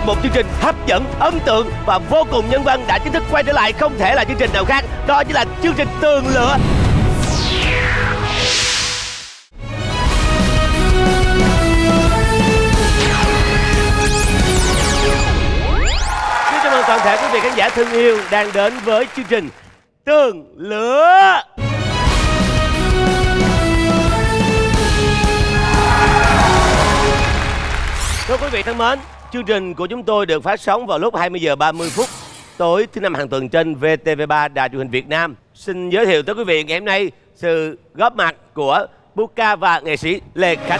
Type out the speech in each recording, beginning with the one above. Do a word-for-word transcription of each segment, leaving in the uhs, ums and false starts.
một chương trình hấp dẫn, ấn tượng và vô cùng nhân văn đã chính thức quay trở lại, không thể là chương trình nào khác, đó chính là chương trình Tường Lửa. Xin chào mừng toàn thể quý vị khán giả thân yêu đang đến với chương trình Tường Lửa. Thưa quý vị thân mến, chương trình của chúng tôi được phát sóng vào lúc hai mươi giờ ba mươi phút tối thứ năm hàng tuần trên vê tê vê ba Đài Truyền hình Việt Nam. Xin giới thiệu tới quý vị ngày hôm nay sự góp mặt của Buka và nghệ sĩ Lê Khánh.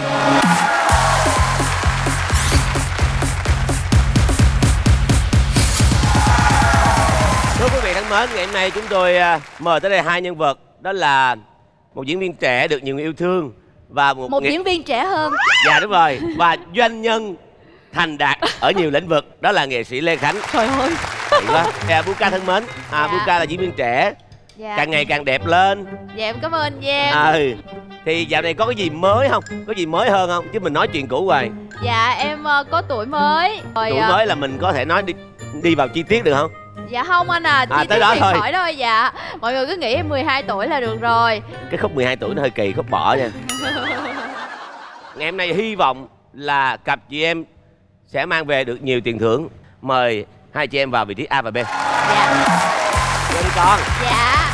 Thưa quý vị thân mến, ngày hôm nay chúng tôi mời tới đây hai nhân vật, đó là một diễn viên trẻ được nhiều người yêu thương và một, một nghệ... diễn viên trẻ hơn. Dạ đúng rồi, và doanh nhân thành đạt ở nhiều lĩnh vực, đó là nghệ sĩ Lê Khánh. Trời ơi. Quá. À, Buka thân mến, à, Dạ. Buka là diễn viên trẻ, Dạ. càng ngày càng đẹp lên. Dạ em cảm ơn Giang. À, ừ. Thì dạo này có cái gì mới không? Có gì mới hơn không? Chứ mình nói chuyện cũ hoài. Dạ em uh, có tuổi mới. Rồi, Tuổi uh, mới là mình có thể nói đi đi vào chi tiết được không? Dạ không anh à, chi À, tiết tới đó thì thôi. khỏi thôi. Dạ mọi người cứ nghĩ em mười hai tuổi là được rồi. Cái khúc mười hai tuổi nó hơi kỳ, khúc bỏ nha. Ngày hôm nay hy vọng là cặp chị em sẽ mang về được nhiều tiền thưởng. Mời hai chị em vào vị trí A và B. Dạ. Vô đi con. Dạ.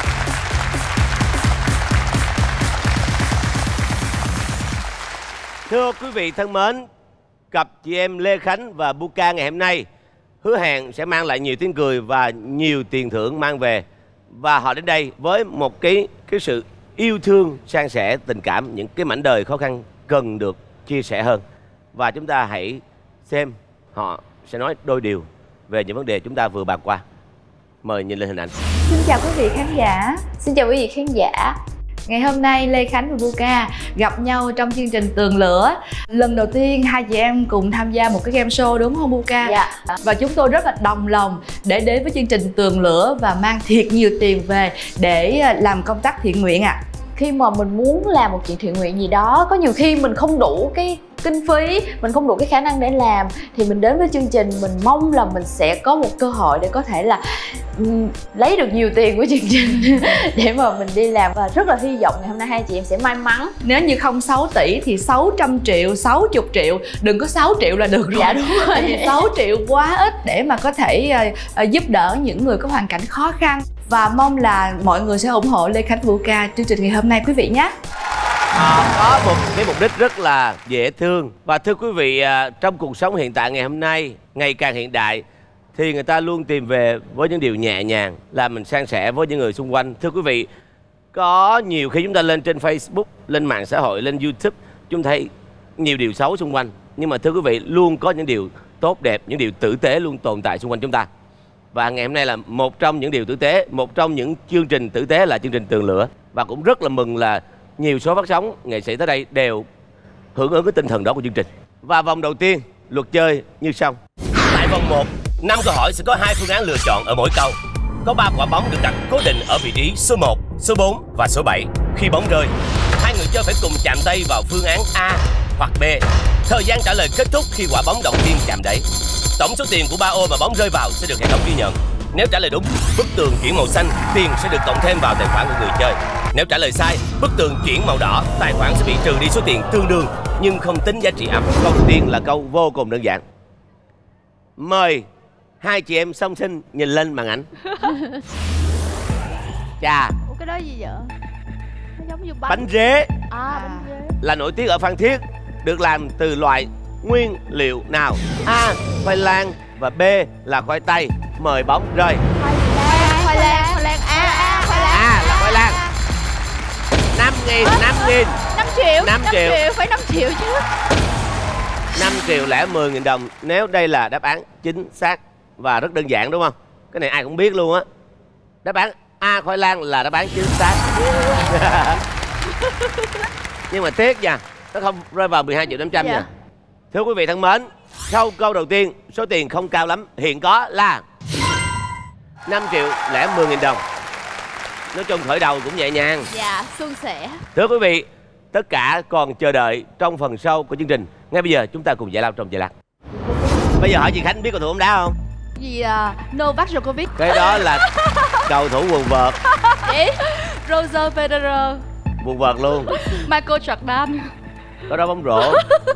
Thưa quý vị thân mến, cặp chị em Lê Khánh và Buka ngày hôm nay hứa hẹn sẽ mang lại nhiều tiếng cười và nhiều tiền thưởng mang về. Và họ đến đây với một cái cái sự yêu thương, san sẻ tình cảm, những cái mảnh đời khó khăn cần được chia sẻ hơn. Và chúng ta hãy xem họ sẽ nói đôi điều về những vấn đề chúng ta vừa bàn qua. Mời nhìn lên hình ảnh. Xin chào quý vị khán giả. Xin chào quý vị khán giả. Ngày hôm nay Lê Khánh và Buka gặp nhau trong chương trình Tường Lửa. Lần đầu tiên hai chị em cùng tham gia một cái game show đúng không Buka? Dạ. Và chúng tôi rất là đồng lòng để đến với chương trình Tường Lửa và mang thiệt nhiều tiền về để làm công tác thiện nguyện ạ. À. Khi mà mình muốn làm một chuyện thiện nguyện gì đó, có nhiều khi mình không đủ cái kinh phí, mình không đủ cái khả năng để làm, thì mình đến với chương trình mình mong là mình sẽ có một cơ hội để có thể là um, lấy được nhiều tiền của chương trình để mà mình đi làm. Và rất là hy vọng ngày hôm nay hai chị em sẽ may mắn. Nếu như không sáu tỷ thì sáu trăm triệu, sáu mươi triệu. Đừng có sáu triệu là được rồi. Dạ đúng rồi. Tại vì sáu triệu quá ít để mà có thể uh, uh, giúp đỡ những người có hoàn cảnh khó khăn. Và mong là mọi người sẽ ủng hộ Lê Khánh Buka chương trình ngày hôm nay quý vị nhé. À, có một cái mục đích rất là dễ thương. Và thưa quý vị, à, trong cuộc sống hiện tại ngày hôm nay ngày càng hiện đại thì người ta luôn tìm về với những điều nhẹ nhàng, làm mình san sẻ với những người xung quanh. Thưa quý vị, có nhiều khi chúng ta lên trên Facebook, lên mạng xã hội, lên YouTube, chúng thấy nhiều điều xấu xung quanh. Nhưng mà thưa quý vị, luôn có những điều tốt đẹp, những điều tử tế luôn tồn tại xung quanh chúng ta. Và ngày hôm nay là một trong những điều tử tế, một trong những chương trình tử tế là chương trình Tường Lửa. Và cũng rất là mừng là nhiều số phát sóng nghệ sĩ tới đây đều hưởng ứng cái tinh thần đó của chương trình. Và vòng đầu tiên, luật chơi như sau. Tại vòng một, năm câu hỏi sẽ có hai phương án lựa chọn ở mỗi câu. Có ba quả bóng được đặt cố định ở vị trí số một, số bốn và số bảy. Khi bóng rơi, hai người chơi phải cùng chạm tay vào phương án A hoặc B. Thời gian trả lời kết thúc khi quả bóng đầu tiên chạm đáy. Tổng số tiền của ba ô mà bóng rơi vào sẽ được hệ thống ghi nhận. Nếu trả lời đúng, bức tường chuyển màu xanh, tiền sẽ được cộng thêm vào tài khoản của người chơi. Nếu trả lời sai, bức tường chuyển màu đỏ, tài khoản sẽ bị trừ đi số tiền tương đương nhưng không tính giá trị âm. Câu đầu tiên là câu vô cùng đơn giản. Mời hai chị em song sinh nhìn lên màn ảnh. Chà. Ủa cái đó gì vậy? Nó giống như bánh. Bánh rế. À, bánh rế. Là nổi tiếng ở Phan Thiết, được làm từ loại nguyên liệu nào? A. Khoai lang và B là khoai tây. Mời bóng rơi. Khoai lang, khoai lang, khoai lang. A, a, khoai lang. A là khoai lang. Năm nghìn, năm nghìn. Năm triệu, năm triệu. Phải năm triệu chứ. Năm triệu lẻ mười nghìn đồng. Nếu đây là đáp án chính xác và rất đơn giản đúng không? Cái này ai cũng biết luôn á. Đáp án A khoai lang là đáp án chính xác. Nhưng mà tiếc nha, nó không rơi vào mười hai triệu năm trăm Dạ. nha. Thưa quý vị thân mến, sau câu đầu tiên, số tiền không cao lắm, hiện có là năm triệu lẻ mười nghìn đồng. Nói chung khởi đầu cũng nhẹ nhàng. Dạ, suôn sẻ. Thưa quý vị, tất cả còn chờ đợi trong phần sau của chương trình. Ngay bây giờ chúng ta cùng giải lao trong giây lát. Bây giờ hỏi chị Khánh biết cầu thủ bóng đá không? Gì à, Novak Djokovic. Cái đó là cầu thủ quần vợt. Chị Roger Federer. Quần vợt luôn. Michael Jordan. Có đó bóng rổ.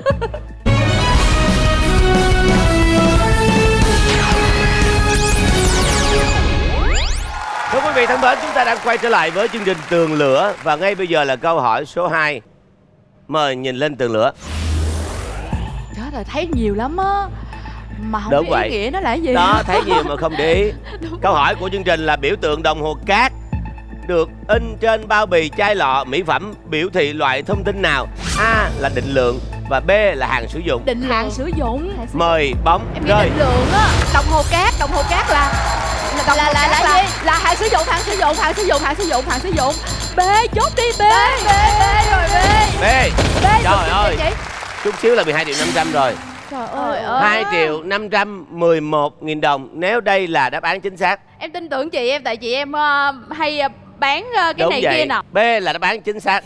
Thưa quý vị thân mến, chúng ta đang quay trở lại với chương trình Tường Lửa. Và ngay bây giờ là câu hỏi số hai. Mời nhìn lên tường lửa. Trời ơi, thấy nhiều lắm á. Mà không Đúng biết vậy. ý nghĩa nó là gì. Đó, thấy nhiều mà không để ý. Câu hỏi của chương trình là biểu tượng đồng hồ cát được in trên bao bì chai lọ mỹ phẩm biểu thị loại thông tin nào? A là định lượng và B là hàng sử dụng. Định hạn sử dụng. Mời bóng Em nghĩ rơi. định lượng á. Đồng hồ cát, đồng hồ cát là là đồng Là- hồ là- cát là gì? là hàng sử dụng, hàng sử dụng, hàng sử dụng, hàng sử dụng, hàng sử dụng. B, chốt đi B. B, B, B rồi B. B. B. Trời ơi. Chị. Chút xíu là mười hai triệu năm trăm rồi. Trời ơi. hai triệu năm trăm mười một nghìn đồng nếu đây là đáp án chính xác. Em tin tưởng chị em tại chị em ờ, hay ờ, bán ờ, cái Đúng này vậy. kia nè. B là đáp án chính xác.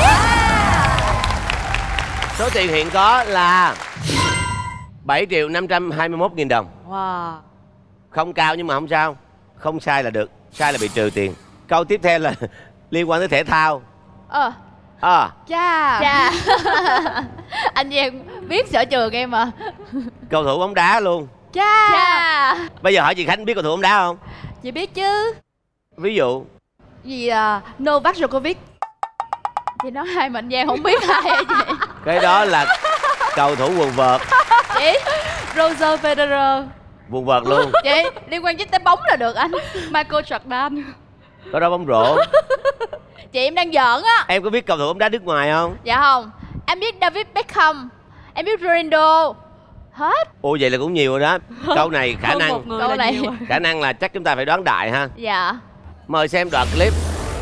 Số tiền hiện có là bảy triệu năm trăm hai mươi mốt nghìn đồng. Wow. Không cao nhưng mà không sao. Không sai là được. Sai là bị trừ tiền. Câu tiếp theo là liên quan tới thể thao. Ờ. À, Cha. Cha. Anh với em biết sở trường em mà. cầu thủ bóng đá luôn. Cha. Cha. Bây giờ hỏi chị Khánh biết cầu thủ bóng đá không? Chị biết chứ. Ví dụ. Gì à, Novak Djokovic. Chị nói hai Mạnh Giang không biết ai hả chị? Cái đó là cầu thủ quần vợt. Chị Roger Federer. Quần vợt luôn. Chị liên quan tới bóng là được anh. Michael Jordan. Có đó bóng rổ. Chị em đang giỡn á. Em có biết cầu thủ bóng đá nước ngoài không? Dạ không. Em biết David Beckham. Em biết Ronaldo. Hết. Ồ vậy là cũng nhiều rồi đó. Câu này khả Hơn năng một người Câu là này nhiều. khả năng là chắc chúng ta phải đoán đại ha. Dạ. Mời xem đoạn clip.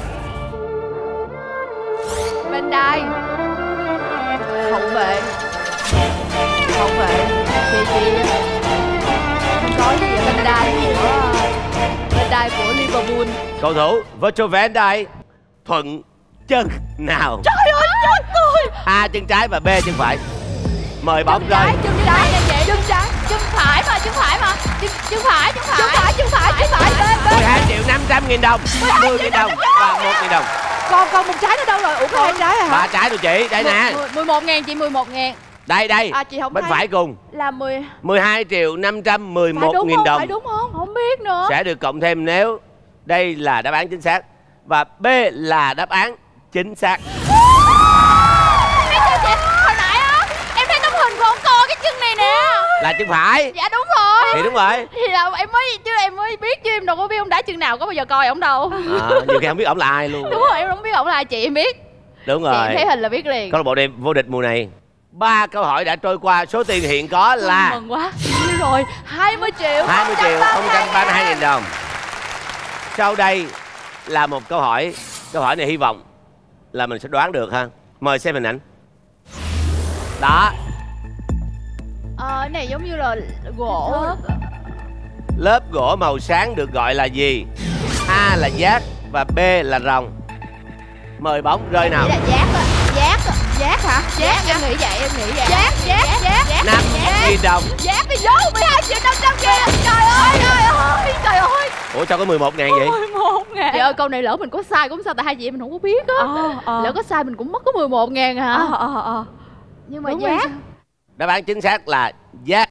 Bên đai. Hậu vệ. Hậu vệ. Chị chị không có gì ở bên đai của bên đai của Liverpool. Cầu thủ Virgil van Dijk thuận chân nào? Trời ơi chết tôi. A chân trái và B chân phải. Mời bóng Chân trái, rơi. chân trái nha chị. Chân trái, chân phải mà, chân phải mà. Chân chân phải, chân phải. Chân phải, chân phải, chân phải. Bên bên. mười hai triệu năm trăm nghìn đồng. mười nghìn đồng và một nghìn đồng. Còn còn một trái nữa đâu rồi? Ủa có hai trái à hả? Ba trái rồi chị. Đây nè. mười một ngàn chị, mười một ngàn. Đây đây. À chị không Bên thấy. phải cùng. Là mười. mười hai triệu năm trăm mười Phải một đúng nghìn không? đồng. Phải đúng không? Không biết nữa. Sẽ được cộng thêm nếu đây là đáp án chính xác. Và B là đáp án chính xác. Biết chưa chị? Hồi nãy á em thấy tấm hình của ông co cái chân này nè. Là chân phải. Dạ đúng rồi. Thì đúng rồi. Thì là em mới chứ em mới biết chứ em đâu có biết ông đá chân nào, có bao giờ coi ổng đâu. À, nhiều khi không biết ổng là ai luôn. Đúng rồi, em không biết ổng là ai, chị em biết. Đúng Chị em rồi. thấy hình là biết liền. Câu lạc bộ này vô địch mùa này. Ba câu hỏi đã trôi qua, số tiền hiện có là Mừng quá. Như rồi, hai mươi triệu hai mươi triệu không trăm ba mươi hai nghìn đồng. Sau đây là một câu hỏi. Câu hỏi này hy vọng là mình sẽ đoán được ha. Mời xem hình ảnh. Đó. Ờ, cái này giống như là gỗ. Lớp gỗ màu sáng được gọi là gì? A là giác và B là rồng. Mời bóng rơi nào. Chỉ là giác á. Giác á. Giác hả? Giác, em nghĩ vậy, em nghĩ vậy. Giác, giác, giác, giác. năm nghìn đồng. Giác đi vô mười hai triệu năm trăm kia. Trời ơi, trời ơi, trời ơi. Ủa sao có mười một ngàn vậy? mười một ngàn. Trời ơi, câu này lỡ mình có sai cũng sao, tại hai chị em mình không có biết á. Ờ, ờ. Lỡ có sai mình cũng mất có mười một ngàn hả? Ờ, ờ, ờ. Nhưng mà Đúng rồi giác. sao? Đáp án chính xác là giác.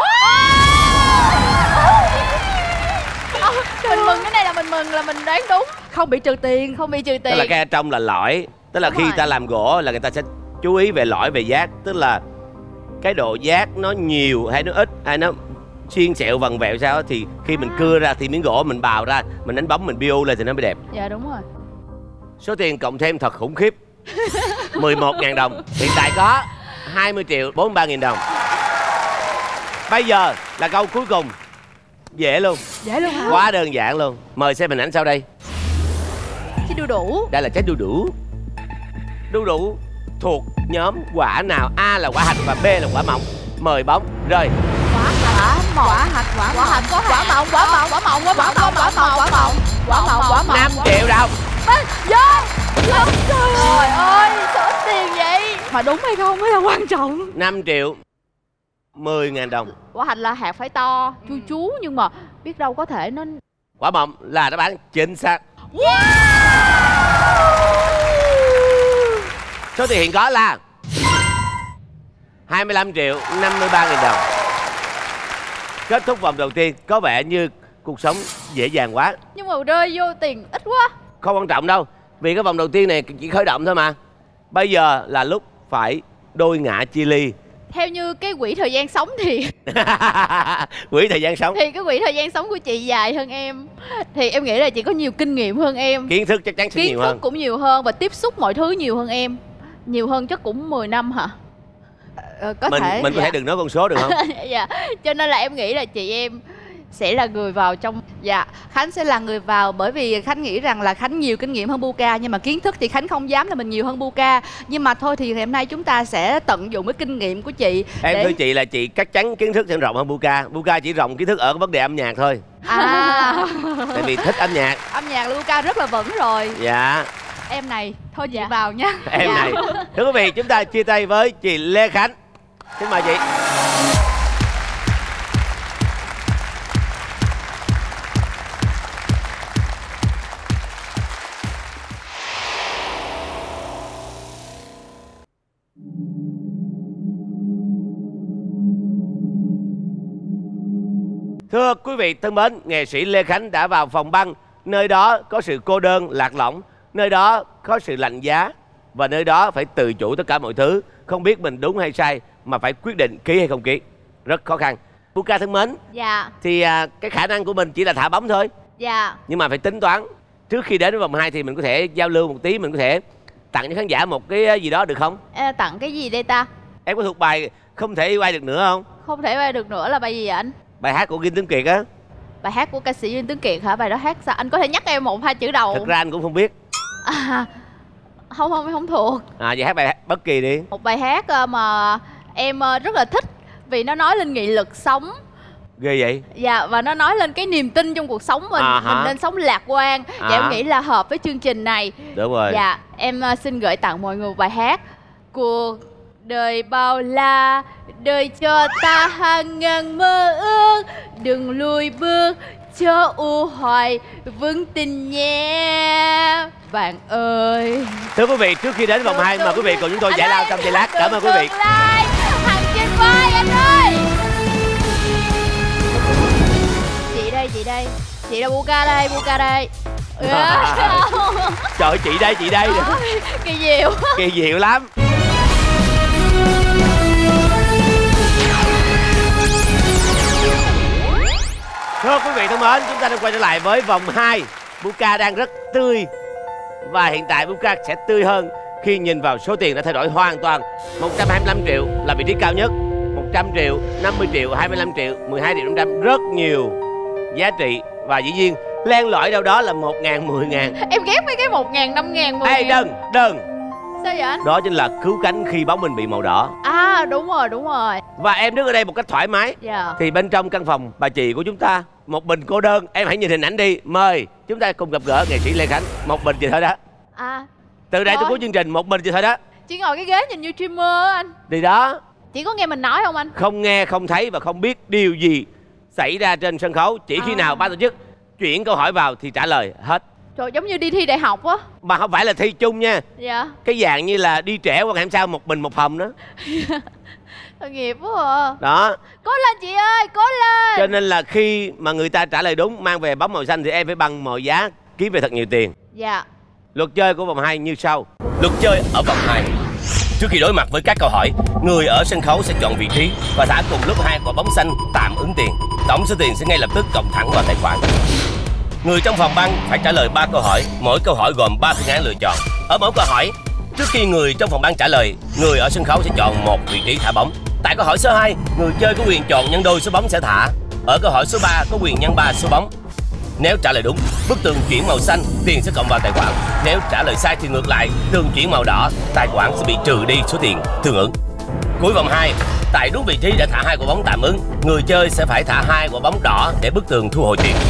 Mình mừng cái này là mình mừng là mình đoán đúng. Không bị trừ tiền. Không bị trừ Tức tiền. là cái ở trong là lõi. Tức là Đúng khi rồi. ta làm gỗ là người ta sẽ chú ý về lõi về giác. Tức là cái độ giác nó nhiều hay nó ít hay nó xiên xẹo vần vẹo sao á, thì khi mình cưa ra thì miếng gỗ mình bào ra, mình đánh bóng mình biô lên thì nó mới đẹp. Dạ đúng rồi. Số tiền cộng thêm thật khủng khiếp. mười một ngàn đồng. Hiện tại có hai mươi triệu bốn mươi ba nghìn đồng. Bây giờ là câu cuối cùng. Dễ luôn. Dễ luôn hả? Quá đơn giản luôn. Mời xem hình ảnh sau đây. Chứ đu đủ. Đây là trái đu đủ. Đu đủ thuộc nhóm quả nào? A là quả hạch và B là quả mọng. Mời bóng rơi. Quả hạch, quả hạch, quả quả hạch, có quả mọng, quả mọng, quả mọng, quả mọng, quả mọng, quả mọng, quả mọng, quả mọng. năm triệu đồng. Vô. Vô. Trời ơi, số tiền vậy. Mà đúng hay không mới là quan trọng. năm triệu mười ngàn đồng. Quả hạch là hạt phải to, chu chú, nhưng mà biết đâu có thể nó... Quả mọng là đáp án chính xác. Wow! Số tiền hiện có là hai mươi lăm triệu năm mươi ba nghìn đồng. Kết thúc vòng đầu tiên có vẻ như cuộc sống dễ dàng quá. Nhưng mà rơi vô tiền ít quá. Không quan trọng đâu, vì cái vòng đầu tiên này chỉ khởi động thôi mà. Bây giờ là lúc phải đôi ngã chia ly. Theo như cái quỹ thời gian sống thì Quỹ thời gian sống thì cái quỹ thời gian sống của chị dài hơn em. Thì em nghĩ là chị có nhiều kinh nghiệm hơn em. Kiến thức chắc chắn sẽ Kiến nhiều thức hơn. cũng nhiều hơn và tiếp xúc mọi thứ nhiều hơn em. Nhiều hơn chắc cũng mười năm hả? Ờ, có mình thể mình có dạ. thể đừng nói con số được không? Dạ. Cho nên là em nghĩ là chị em sẽ là người vào trong. Dạ, Khánh sẽ là người vào bởi vì Khánh nghĩ rằng là Khánh nhiều kinh nghiệm hơn Buka, nhưng mà kiến thức thì Khánh không dám là mình nhiều hơn Buka. Nhưng mà thôi thì ngày hôm nay chúng ta sẽ tận dụng cái kinh nghiệm của chị. Em để... thưa chị là chị chắc chắn kiến thức sẽ rộng hơn Buka. Buka chỉ rộng kiến thức ở vấn đề âm nhạc thôi. À, Tại vì thích âm nhạc. âm nhạc là Buka rất là vững rồi. Dạ. Em này, thôi chị Dạ. vào nha. Em Dạ. này. Thưa quý vị, chúng ta chia tay với chị Lê Khánh. Xin mời chị. Thưa quý vị thân mến, nghệ sĩ Lê Khánh đã vào phòng băng. Nơi đó có sự cô đơn, lạc lõng. Nơi đó có sự lạnh giá. Và nơi đó phải tự chủ tất cả mọi thứ. Không biết mình đúng hay sai mà phải quyết định ký hay không ký. Rất khó khăn. Buka thân mến, Dạ. thì à, cái khả năng của mình chỉ là thả bóng thôi. Dạ. Nhưng mà phải tính toán. Trước khi đến với vòng hai thì mình có thể giao lưu một tí. Mình có thể tặng cho khán giả một cái gì đó được không? À, tặng cái gì đây ta? Em có thuộc bài Không Thể Yêu Ai Được Nữa không? Không thể bay được nữa là bài gì vậy anh? Bài hát của Kim Tuấn Kiệt á. Bài hát của ca sĩ Duyên Tuấn Kiệt hả? Bài đó hát sao? Anh có thể nhắc em một hai chữ đầu. Thật ra anh cũng không biết. À, không không em không thuộc. À vậy hát bài hát bất kỳ đi. Một bài hát ờ, mà em ờ, rất là thích vì nó nói lên nghị lực sống. Ghê vậy. Dạ, và nó nói lên cái niềm tin trong cuộc sống mình. À hả? Mình nên sống lạc quan. À. Dạ em nghĩ là hợp với chương trình này. Đúng rồi. Dạ, em ờ, xin gửi tặng mọi người bài hát. Cuộc đời bao la, đời cho ta hàng ngàn mơ ước. Đừng lùi bước cho u hoài, vững tin nhé bạn ơi. Thưa quý vị, trước khi đến vòng hai mời quý vị cùng chúng tôi giải lao trong giây lát. Cảm ơn quý vị. Tương lai, hàng trên vai anh ơi. Chị đây, chị đây. Chị là Buka đây, Buka đây. Trời ơi, chị đây, chị đây. Kỳ diệu. Kỳ diệu lắm. Thưa quý vị thân mến, chúng ta đang quay trở lại với vòng hai. Buka đang rất tươi. Và hiện tại Buka sẽ tươi hơn khi nhìn vào số tiền đã thay đổi hoàn toàn. Một trăm hai mươi lăm triệu là vị trí cao nhất. Một trăm triệu, năm mươi triệu, hai mươi lăm triệu, mười hai triệu năm trăm. Rất nhiều giá trị. Và dĩ nhiên len lỏi đâu đó là một ngàn, mười ngàn. Em ghét mấy cái một ngàn, năm ngàn, mười ngàn. Ê đừng, đừng. Sao vậy anh? Đó chính là cứu cánh khi bóng mình bị màu đỏ. À đúng rồi, đúng rồi. Và em đứng ở đây một cách thoải mái. Dạ. Thì bên trong căn phòng bà chị của chúng ta, một mình cô đơn. Em hãy nhìn hình ảnh đi. Mời chúng ta cùng gặp gỡ nghệ sĩ Lê Khánh. Một mình chị thôi đó. À Từ đây Rồi. tới cuối chương trình một mình chị thôi đó. chị ngồi cái ghế nhìn như streamer á anh. Đi đó. Chị có nghe mình nói không anh? Không nghe, không thấy và không biết điều gì xảy ra trên sân khấu. Chỉ khi À. nào ban tổ chức chuyển câu hỏi vào thì trả lời hết. Trời, giống như đi thi đại học á. Mà không phải là thi chung nha. Dạ. Cái dạng như là đi trễ qua ngày hôm sau một mình một phòng đó. Tội nghiệp quá à. Đó. Cố lên chị ơi, cố lên. Cho nên là khi mà người ta trả lời đúng, mang về bóng màu xanh thì em phải bằng mọi giá kiếm về thật nhiều tiền. Dạ. Luật chơi của vòng hai như sau. Luật chơi ở vòng hai. Trước khi đối mặt với các câu hỏi, người ở sân khấu sẽ chọn vị trí và thả cùng lúc hai quả bóng xanh tạm ứng tiền. Tổng số tiền sẽ ngay lập tức cộng thẳng vào tài khoản. Người trong phòng băng phải trả lời ba câu hỏi, mỗi câu hỏi gồm ba phương án lựa chọn. Ở mỗi câu hỏi, trước khi người trong phòng băng trả lời, người ở sân khấu sẽ chọn một vị trí thả bóng. Tại câu hỏi số hai, người chơi có quyền chọn nhân đôi số bóng sẽ thả. Ở câu hỏi số ba có quyền nhân ba số bóng. Nếu trả lời đúng, bức tường chuyển màu xanh, tiền sẽ cộng vào tài khoản. Nếu trả lời sai thì ngược lại, tường chuyển màu đỏ, tài khoản sẽ bị trừ đi số tiền tương ứng. Cuối vòng hai, tại đúng vị trí đã thả hai quả bóng tạm ứng, người chơi sẽ phải thả hai quả bóng đỏ để bức tường thu hồi tiền.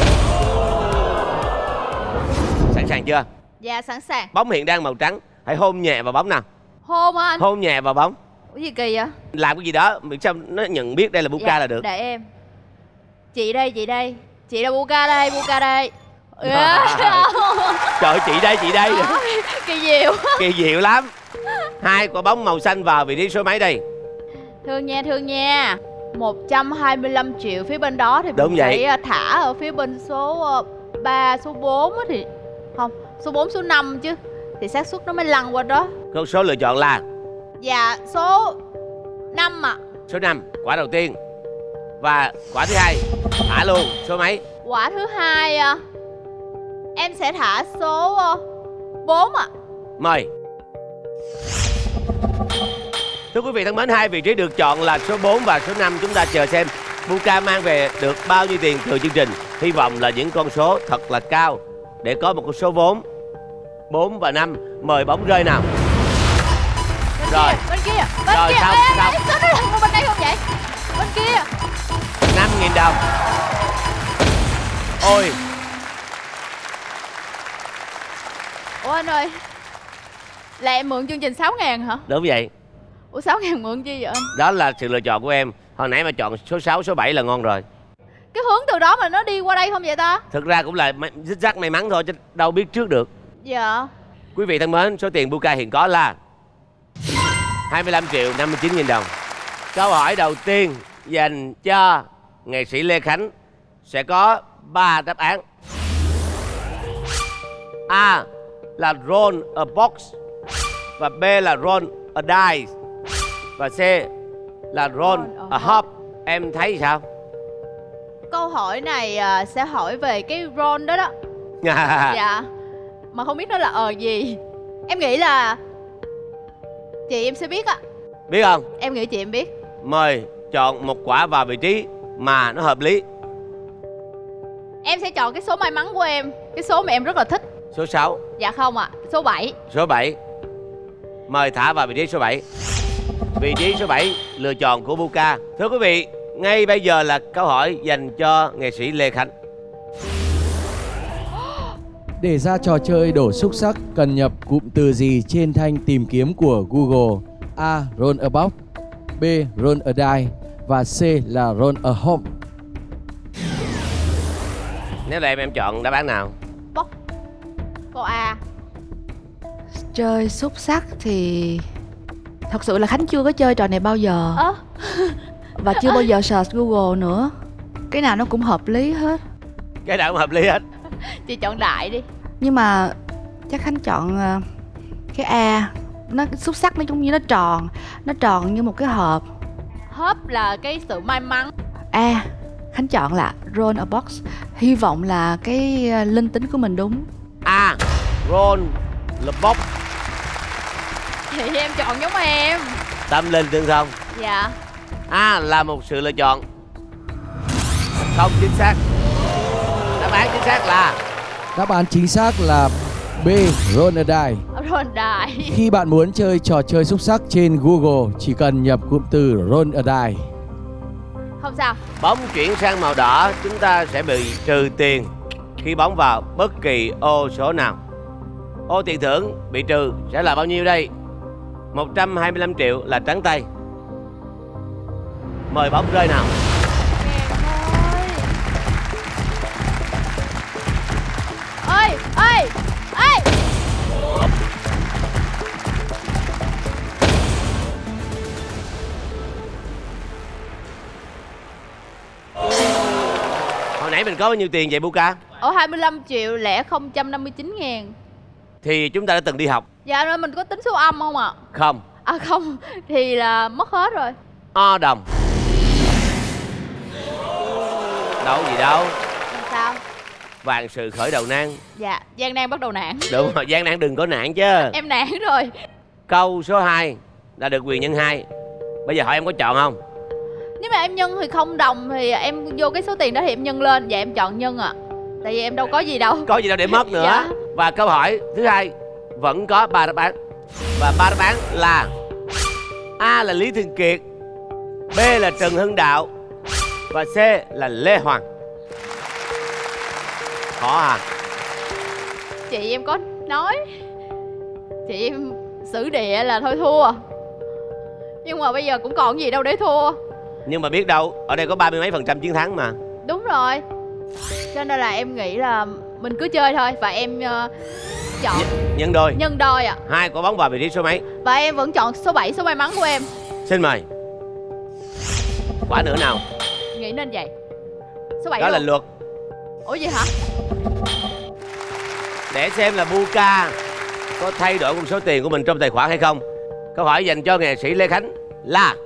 Sẵn sàng chưa? Dạ sẵn sàng. Bóng hiện đang màu trắng. Hãy hôn nhẹ vào bóng nào. Hôn hả anh? Hôn nhẹ vào bóng. Cái gì kỳ vậy? Làm cái gì đó miễn sao nó nhận biết đây là Buka Dạ, là được. để em. Chị đây, chị đây. Chị là Buka đây, Buka đây. Yeah. Trời ơi, chị đây, chị đây. Kỳ diệu. Kỳ diệu lắm. Hai quả bóng màu xanh vào vị trí số mấy đây? Thương nha, thương nha. một trăm hai mươi lăm triệu phía bên đó thì Đúng mình vậy. phải thả ở phía bên số ba, số bốn á thì không, số bốn, số năm chứ. Thì xác suất nó mới lăn qua đó. Con số lựa chọn là Dạ, số năm ạ. số năm, quả đầu tiên. Và quả thứ hai thả luôn số mấy? Quả thứ hai à, em sẽ thả số bốn ạ. Mời. Thưa quý vị thân mến, hai vị trí được chọn là số bốn và số năm. Chúng ta chờ xem Buka mang về được bao nhiêu tiền từ chương trình. Hy vọng là những con số thật là cao để có một con số vốn. Bốn và năm. Mời bóng rơi nào. Bên Rồi. kia, bên kia, bên Rồi, kia. xong, Ê, xong. ê, số nó là bên đây không vậy? Bên kia. Năm nghìn đồng. Ôi. Ủa anh ơi, là em mượn chương trình sáu ngàn hả? Đúng vậy. Ủa sáu ngàn mượn chi vậy anh? Đó là sự lựa chọn của em. Hồi nãy mà chọn số sáu, số bảy là ngon rồi. Cái hướng từ đó mà nó đi qua đây không vậy ta? Thực ra cũng là may- dích dắc may mắn thôi chứ đâu biết trước được. Dạ. Quý vị thân mến, số tiền Buka hiện có là hai mươi lăm triệu năm mươi chín nghìn đồng. Câu hỏi đầu tiên dành cho nghệ sĩ Lê Khánh sẽ có ba đáp án. A là roll a box, và B là roll a dice, và C là roll a hop. Em thấy sao? Câu hỏi này à, sẽ hỏi về cái roll đó đó. Dạ. Mà không biết nó là ờ gì. Em nghĩ là chị em sẽ biết á. Biết không? Em nghĩ chị em biết. Mời chọn một quả vào vị trí mà nó hợp lý. Em sẽ chọn cái số may mắn của em, cái số mà em rất là thích. Số sáu. Dạ không ạ, số bảy. Số bảy. Mời thả vào vị trí số bảy. Vị trí số bảy lựa chọn của Buka. Thưa quý vị, ngay bây giờ là câu hỏi dành cho nghệ sĩ Lê Khánh. Để ra trò chơi đổ xúc xắc cần nhập cụm từ gì trên thanh tìm kiếm của Google? A. Roll a box, B. Roll a die và C là Roll a home. Nếu là em, em chọn đáp án nào? Bốc. Câu A. Chơi xúc xắc thì thật sự là Khánh chưa có chơi trò này bao giờ. Ơ. Và chưa bao giờ search Google nữa. Cái nào nó cũng hợp lý hết. Cái nào cũng hợp lý hết. Chị chọn đại đi. Nhưng mà chắc Khánh chọn ờ, cái A. Nó xúc xắc nó giống như nó tròn. Nó tròn như một cái hộp. Hớp là cái sự may mắn. A. Khánh chọn là roll a box. Hy vọng là cái ờ, linh tính của mình đúng. A. Roll a box. Thì em chọn giống em. Tâm linh tương thông. Dạ. A là một sự lựa chọn không chính xác. Đáp án chính xác là Đáp án chính xác là B. Roll a die. Rồi đại. Khi bạn muốn chơi trò chơi xúc xắc trên Google, chỉ cần nhập cụm từ Roll a die. Không sao. bóng chuyển sang màu đỏ, chúng ta sẽ bị trừ tiền khi bóng vào bất kỳ ô số nào. Ô tiền thưởng bị trừ sẽ là bao nhiêu đây? một trăm hai mươi lăm triệu là trắng tay. Mời bóng rơi nào. Ơi, ơi, ơi. Hồi nãy mình có bao nhiêu tiền vậy Buka? Ở hai mươi lăm triệu lẻ không trăm năm mươi chín ngàn. Thì chúng ta đã từng đi học. Dạ rồi mình có tính số âm không ạ? Không. À không, thì là mất hết rồi. O đồng. Đâu gì đâu. Làm sao? Vạn sự khởi đầu nan. Dạ, gian nan bắt đầu nản. Đúng rồi, gian nan đừng có nản chứ. Em nản rồi. Câu số hai là được quyền nhân hai. Bây giờ hỏi em có chọn không? Nếu mà em nhân thì không đồng thì em vô cái số tiền đó thì em nhân lên. Dạ em chọn nhân ạ. À. Tại vì em đâu có gì đâu. Có gì đâu để mất nữa. Dạ. Và câu hỏi thứ hai vẫn có ba đáp án. Và ba đáp án là A là Lý Thường Kiệt, B là Trần Hưng Đạo và C là Lê Hoàng. Khó à? Chị em có nói chị em xử địa là thôi thua. Nhưng mà bây giờ cũng còn gì đâu để thua. Nhưng mà biết đâu, ở đây có ba mươi mấy phần trăm chiến thắng mà. Đúng rồi. Cho nên là em nghĩ là mình cứ chơi thôi. Và em uh, chọn Nh nhân đôi. Nhân đôi ạ. à. Hai quả bóng vào vị trí số mấy? Và em vẫn chọn số bảy, số may mắn của em. Xin mời. Quả nữa nào. Nghĩ nên vậy. Số bảy đó luôn. là luật. Ủa gì hả? Để xem là Buka có thay đổi con số tiền của mình trong tài khoản hay không. Câu hỏi dành cho nghệ sĩ Lê Khánh là: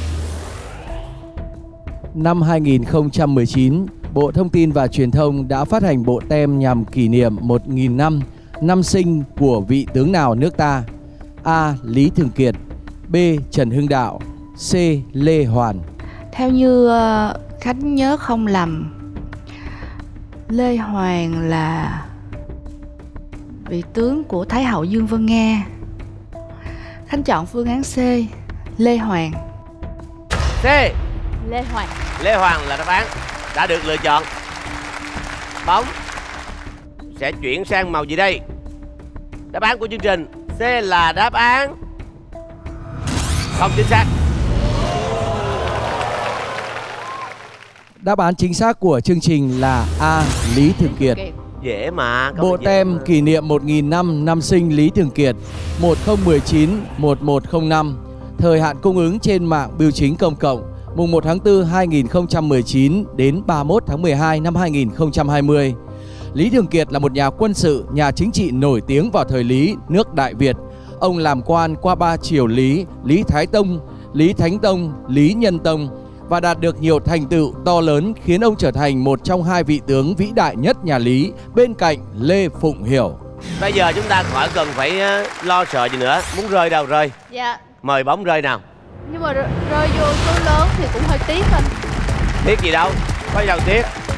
Năm hai nghìn không trăm mười chín, Bộ Thông tin và Truyền thông đã phát hành bộ tem nhằm kỷ niệm một nghìn năm năm sinh của vị tướng nào nước ta? A. Lý Thường Kiệt, B. Trần Hưng Đạo, C. Lê Hoàn. Theo như uh, Khánh nhớ không lầm, Lê Hoàng là vị tướng của Thái hậu Dương Vân Nga. Khánh chọn phương án C, Lê Hoàng. C. Lê Hoàng. Lê Hoàng là đáp án đã được lựa chọn. Bóng sẽ chuyển sang màu gì đây? Đáp án của chương trình C là đáp án không chính xác. Đáp án chính xác của chương trình là A. Lý Thường Kiệt. Dễ mà. Bộ tem kỷ niệm một nghìn năm năm sinh Lý Thường Kiệt một nghìn không trăm mười chín đến một nghìn một trăm lẻ năm, thời hạn cung ứng trên mạng bưu chính công cộng mùng một tháng tư hai nghìn không trăm mười chín đến ba mươi mốt tháng mười hai năm hai nghìn không trăm hai mươi. Lý Thường Kiệt là một nhà quân sự, nhà chính trị nổi tiếng vào thời Lý, nước Đại Việt. Ông làm quan qua ba triều Lý, Lý Thái Tông, Lý Thánh Tông, Lý Nhân Tông và đạt được nhiều thành tựu to lớn, khiến ông trở thành một trong hai vị tướng vĩ đại nhất nhà Lý bên cạnh Lê Phụng Hiểu. Bây giờ chúng ta khỏi cần phải lo sợ gì nữa. Muốn rơi đâu rơi. Dạ. Mời bóng rơi nào. Nhưng mà rơi, rơi vô số lớn thì cũng hơi tiếc anh. Tiếc gì đâu, có gì đâu tiếc.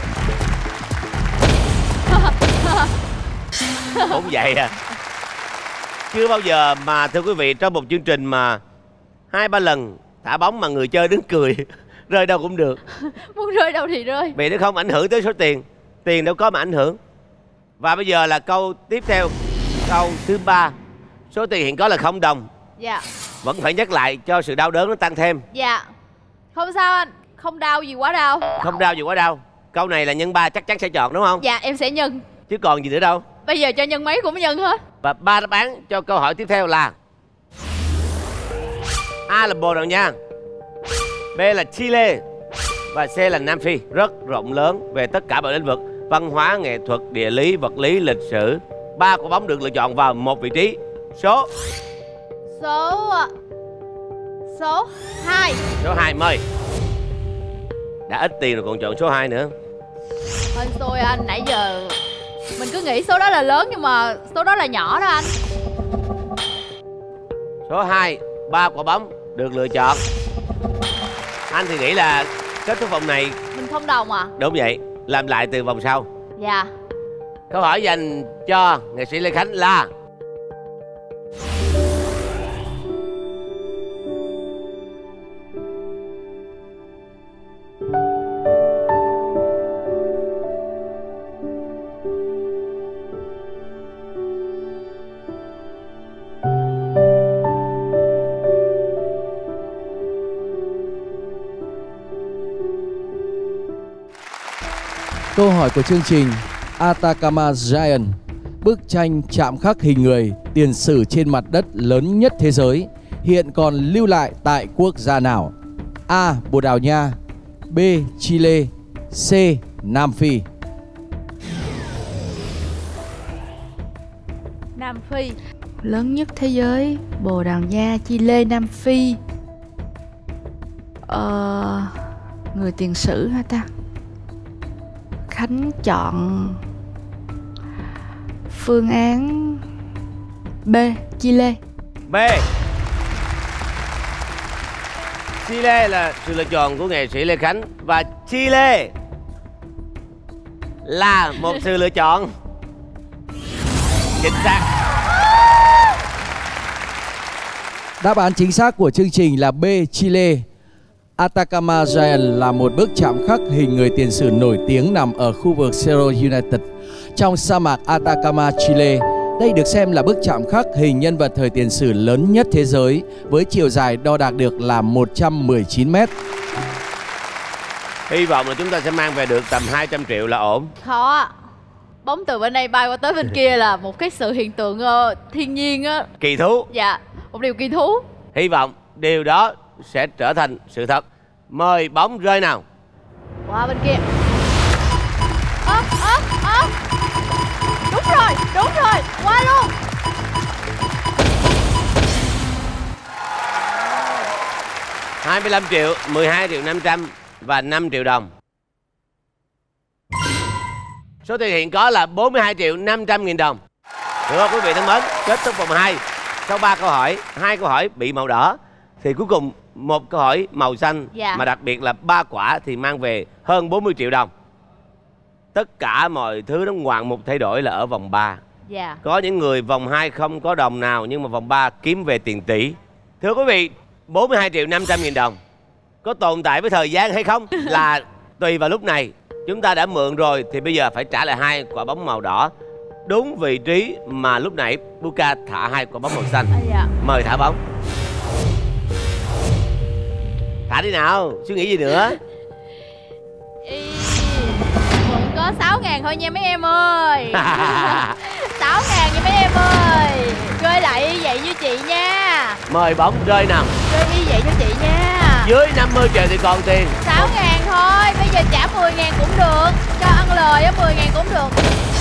Cũng vậy à. Chưa bao giờ mà thưa quý vị, trong một chương trình mà hai ba lần thả bóng mà người chơi đứng cười. Rơi đâu cũng được. Muốn rơi đâu thì rơi. Vì nó không ảnh hưởng tới số tiền. Tiền đâu có mà ảnh hưởng. Và bây giờ là câu tiếp theo. Câu thứ ba. Số tiền hiện có là không đồng. Dạ. Vẫn phải nhắc lại cho sự đau đớn nó tăng thêm. Dạ. Không sao anh. Không đau gì quá đau. Không đau gì quá đau. Câu này là nhân ba chắc chắn sẽ chọn đúng không? Dạ em sẽ nhân. Chứ còn gì nữa đâu. Bây giờ cho nhân mấy cũng nhân hết. Và ba đáp án cho câu hỏi tiếp theo là: A là Bồ Đào Nha, B là Chile và C là Nam Phi. Rất rộng lớn về tất cả mọi lĩnh vực: văn hóa, nghệ thuật, địa lý, vật lý, lịch sử. Ba quả bóng được lựa chọn vào một vị trí. Số Số Số hai. Số hai mời. Đã ít tiền rồi còn chọn số hai nữa. Hên xui anh, nãy giờ mình cứ nghĩ số đó là lớn nhưng mà số đó là nhỏ đó anh. Số hai, ba quả bóng được lựa chọn. Anh thì nghĩ là kết thúc vòng này mình không đồng à? Đúng vậy, làm lại từ vòng sau. Dạ. Câu hỏi dành cho nghệ sĩ Lê Khánh là: Câu hỏi của chương trình Atacama Giant, bức tranh chạm khắc hình người tiền sử trên mặt đất lớn nhất thế giới, hiện còn lưu lại tại quốc gia nào? A. Bồ Đào Nha, B. Chile, C. Nam Phi. Nam Phi. Lớn nhất thế giới, Bồ Đào Nha, Chile, Nam Phi. Ờ, người tiền sử hả ta? Khánh chọn phương án B, Chile. B. Chile là sự lựa chọn của nghệ sĩ Lê Khánh. Và Chile là một sự lựa chọn chính xác. Đáp án chính xác của chương trình là B, Chile. Atacama Giant là một bức chạm khắc hình người tiền sử nổi tiếng nằm ở khu vực Cerro United trong sa mạc Atacama, Chile. Đây được xem là bức chạm khắc hình nhân vật thời tiền sử lớn nhất thế giới với chiều dài đo đạc được là một trăm mười chín mét. Hy vọng là chúng ta sẽ mang về được tầm hai trăm triệu là ổn. Khó. Bóng từ bên đây bay qua tới bên kia là một cái sự hiện tượng uh, thiên nhiên á. Kỳ thú. Dạ, một điều kỳ thú. Hy vọng điều đó sẽ trở thành sự thật. Mời bóng rơi nào. Qua bên kia. Ơ, ơ, ơ. Đúng rồi, đúng rồi, qua luôn. hai mươi lăm triệu, mười hai triệu năm trăm và năm triệu đồng. Số tiền hiện có là bốn mươi hai triệu năm trăm nghìn đồng. Được không quý vị thân mến? Kết thúc vòng hai. Sau ba câu hỏi, hai câu hỏi bị màu đỏ thì cuối cùng một câu hỏi màu xanh, dạ. mà đặc biệt là ba quả thì mang về hơn bốn mươi triệu đồng. Tất cả mọi thứ nó ngoạn mục thay đổi là ở vòng ba. Dạ. Có những người vòng hai không có đồng nào nhưng mà vòng ba kiếm về tiền tỷ. Thưa quý vị, bốn mươi hai triệu năm trăm nghìn đồng có tồn tại với thời gian hay không là tùy vào lúc này. Chúng ta đã mượn rồi thì bây giờ phải trả lại hai quả bóng màu đỏ đúng vị trí mà lúc nãy Buka thả hai quả bóng màu xanh. À, dạ. Mời thả bóng. Thả đi nào, suy nghĩ gì nữa. Ý, vẫn có sáu ngàn thôi nha mấy em ơi. Sáu ngàn nha mấy em ơi. Chơi lại y vậy như chị nha. Mời bóng rơi nào. Chơi y vậy cho chị nha. Dưới năm mươi triệu thì còn tiền. Sáu ngàn thôi. Bây giờ trả mười ngàn cũng được. Cho ăn lời á, mười ngàn cũng được.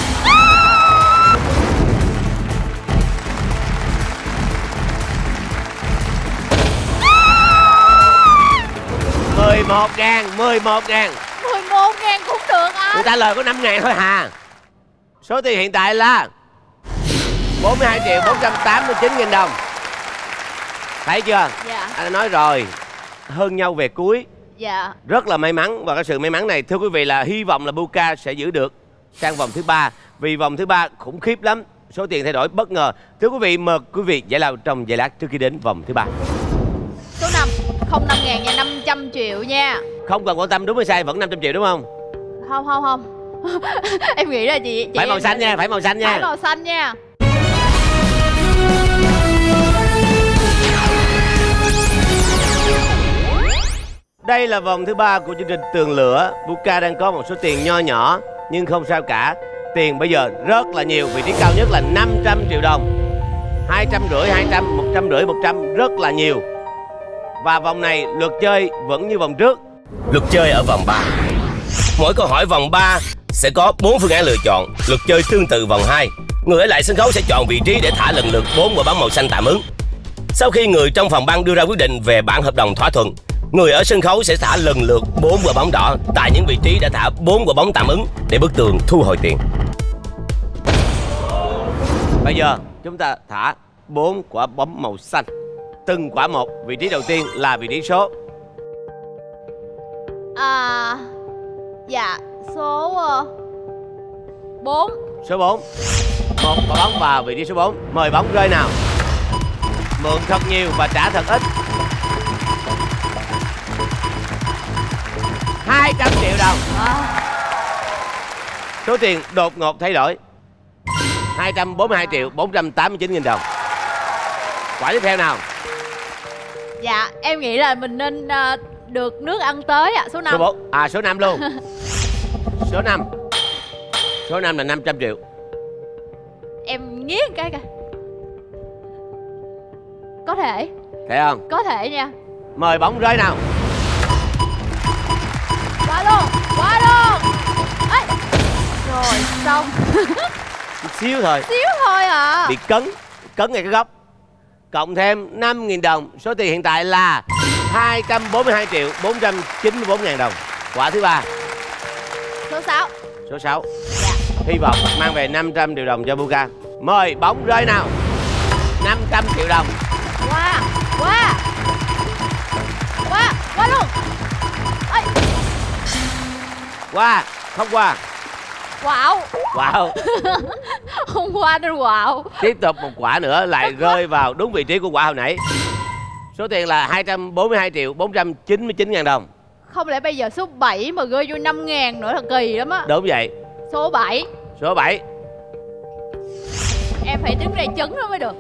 Mười một ngàn, mười một ngàn. Mười một ngàn cũng được anh. Người ta lời có năm ngàn thôi hà. Số tiền hiện tại là bốn mươi hai triệu bốn trăm tám mươi chín nghìn đồng. Thấy chưa? Dạ. Anh đã nói rồi, hơn nhau về cuối. Dạ. Rất là may mắn. Và cái sự may mắn này thưa quý vị là hy vọng là Buka sẽ giữ được sang vòng thứ ba. Vì vòng thứ ba khủng khiếp lắm, số tiền thay đổi bất ngờ. Thưa quý vị, mời quý vị giải lao trong giây lát trước khi đến vòng thứ ba. Số năm. Không năm ngàn nha, năm trăm triệu nha. Không cần quan tâm đúng hay sai, vẫn năm trăm triệu đúng không? Không không không. Em nghĩ là chị, chị phải màu xanh nha, phải màu xanh nha. Phải màu xanh nha. Đây là vòng thứ ba của chương trình Tường Lửa. Buka đang có một số tiền nho nhỏ nhưng không sao cả. Tiền bây giờ rất là nhiều, vị trí cao nhất là năm trăm triệu đồng. Hai trăm rưỡi, hai trăm, một trăm rưỡi, một trăm, rất là nhiều. Và vòng này luật chơi vẫn như vòng trước. Luật chơi ở vòng ba. Mỗi câu hỏi vòng ba sẽ có bốn phương án lựa chọn. Luật chơi tương tự vòng hai. Người ở lại sân khấu sẽ chọn vị trí để thả lần lượt bốn quả bóng màu xanh tạm ứng. Sau khi người trong phòng băng đưa ra quyết định về bản hợp đồng thỏa thuận, người ở sân khấu sẽ thả lần lượt bốn quả bóng đỏ tại những vị trí đã thả bốn quả bóng tạm ứng để bức tường thu hồi tiền. Bây giờ chúng ta thả bốn quả bóng màu xanh, từng quả một. Vị trí đầu tiên là vị trí số À, dạ, số uh, bốn. Số bốn. Một quả bóng vào vị trí số bốn. Mời bóng rơi nào. Mượn thật nhiều và trả thật ít. hai trăm triệu đồng. À. Số tiền đột ngột thay đổi. Hai trăm bốn mươi hai triệu bốn trăm tám mươi chín nghìn đồng. Quả tiếp theo nào. Dạ, em nghĩ là mình nên uh, được nước ăn tới ạ. À. Số năm. Số bốn. À, số năm luôn. Số năm. Số năm là năm trăm triệu. Em nghiến cái kìa. Có thể. Thấy không? Có thể nha. Mời bóng rơi nào. Qua luôn. Qua luôn. Ê. Rồi, xong. Chút xíu thôi. Xíu thôi à. Bị cấn. Cấn ngay cái góc. Cộng thêm năm nghìn đồng. Số tiền hiện tại là hai trăm bốn mươi hai triệu bốn trăm chín mươi bốn ngàn đồng. Quả thứ ba. Số sáu. Số sáu. Dạ. Hy vọng mang về năm trăm triệu đồng cho Buka. Mời bóng rơi nào. năm trăm triệu đồng. Qua. Qua. Qua. Qua luôn. Ê. Qua. Không qua. Wow. Wow. Không qua nên wow. Tiếp tục một quả nữa lại rơi vào đúng vị trí của quả hồi nãy. Số tiền là hai trăm bốn mươi hai triệu bốn trăm chín mươi chín ngàn đồng. Không lẽ bây giờ số bảy mà rơi vô năm ngàn nữa là kỳ lắm á. Đúng vậy. Số bảy. Số bảy. Em em phải đứng đây chấn nó mới được.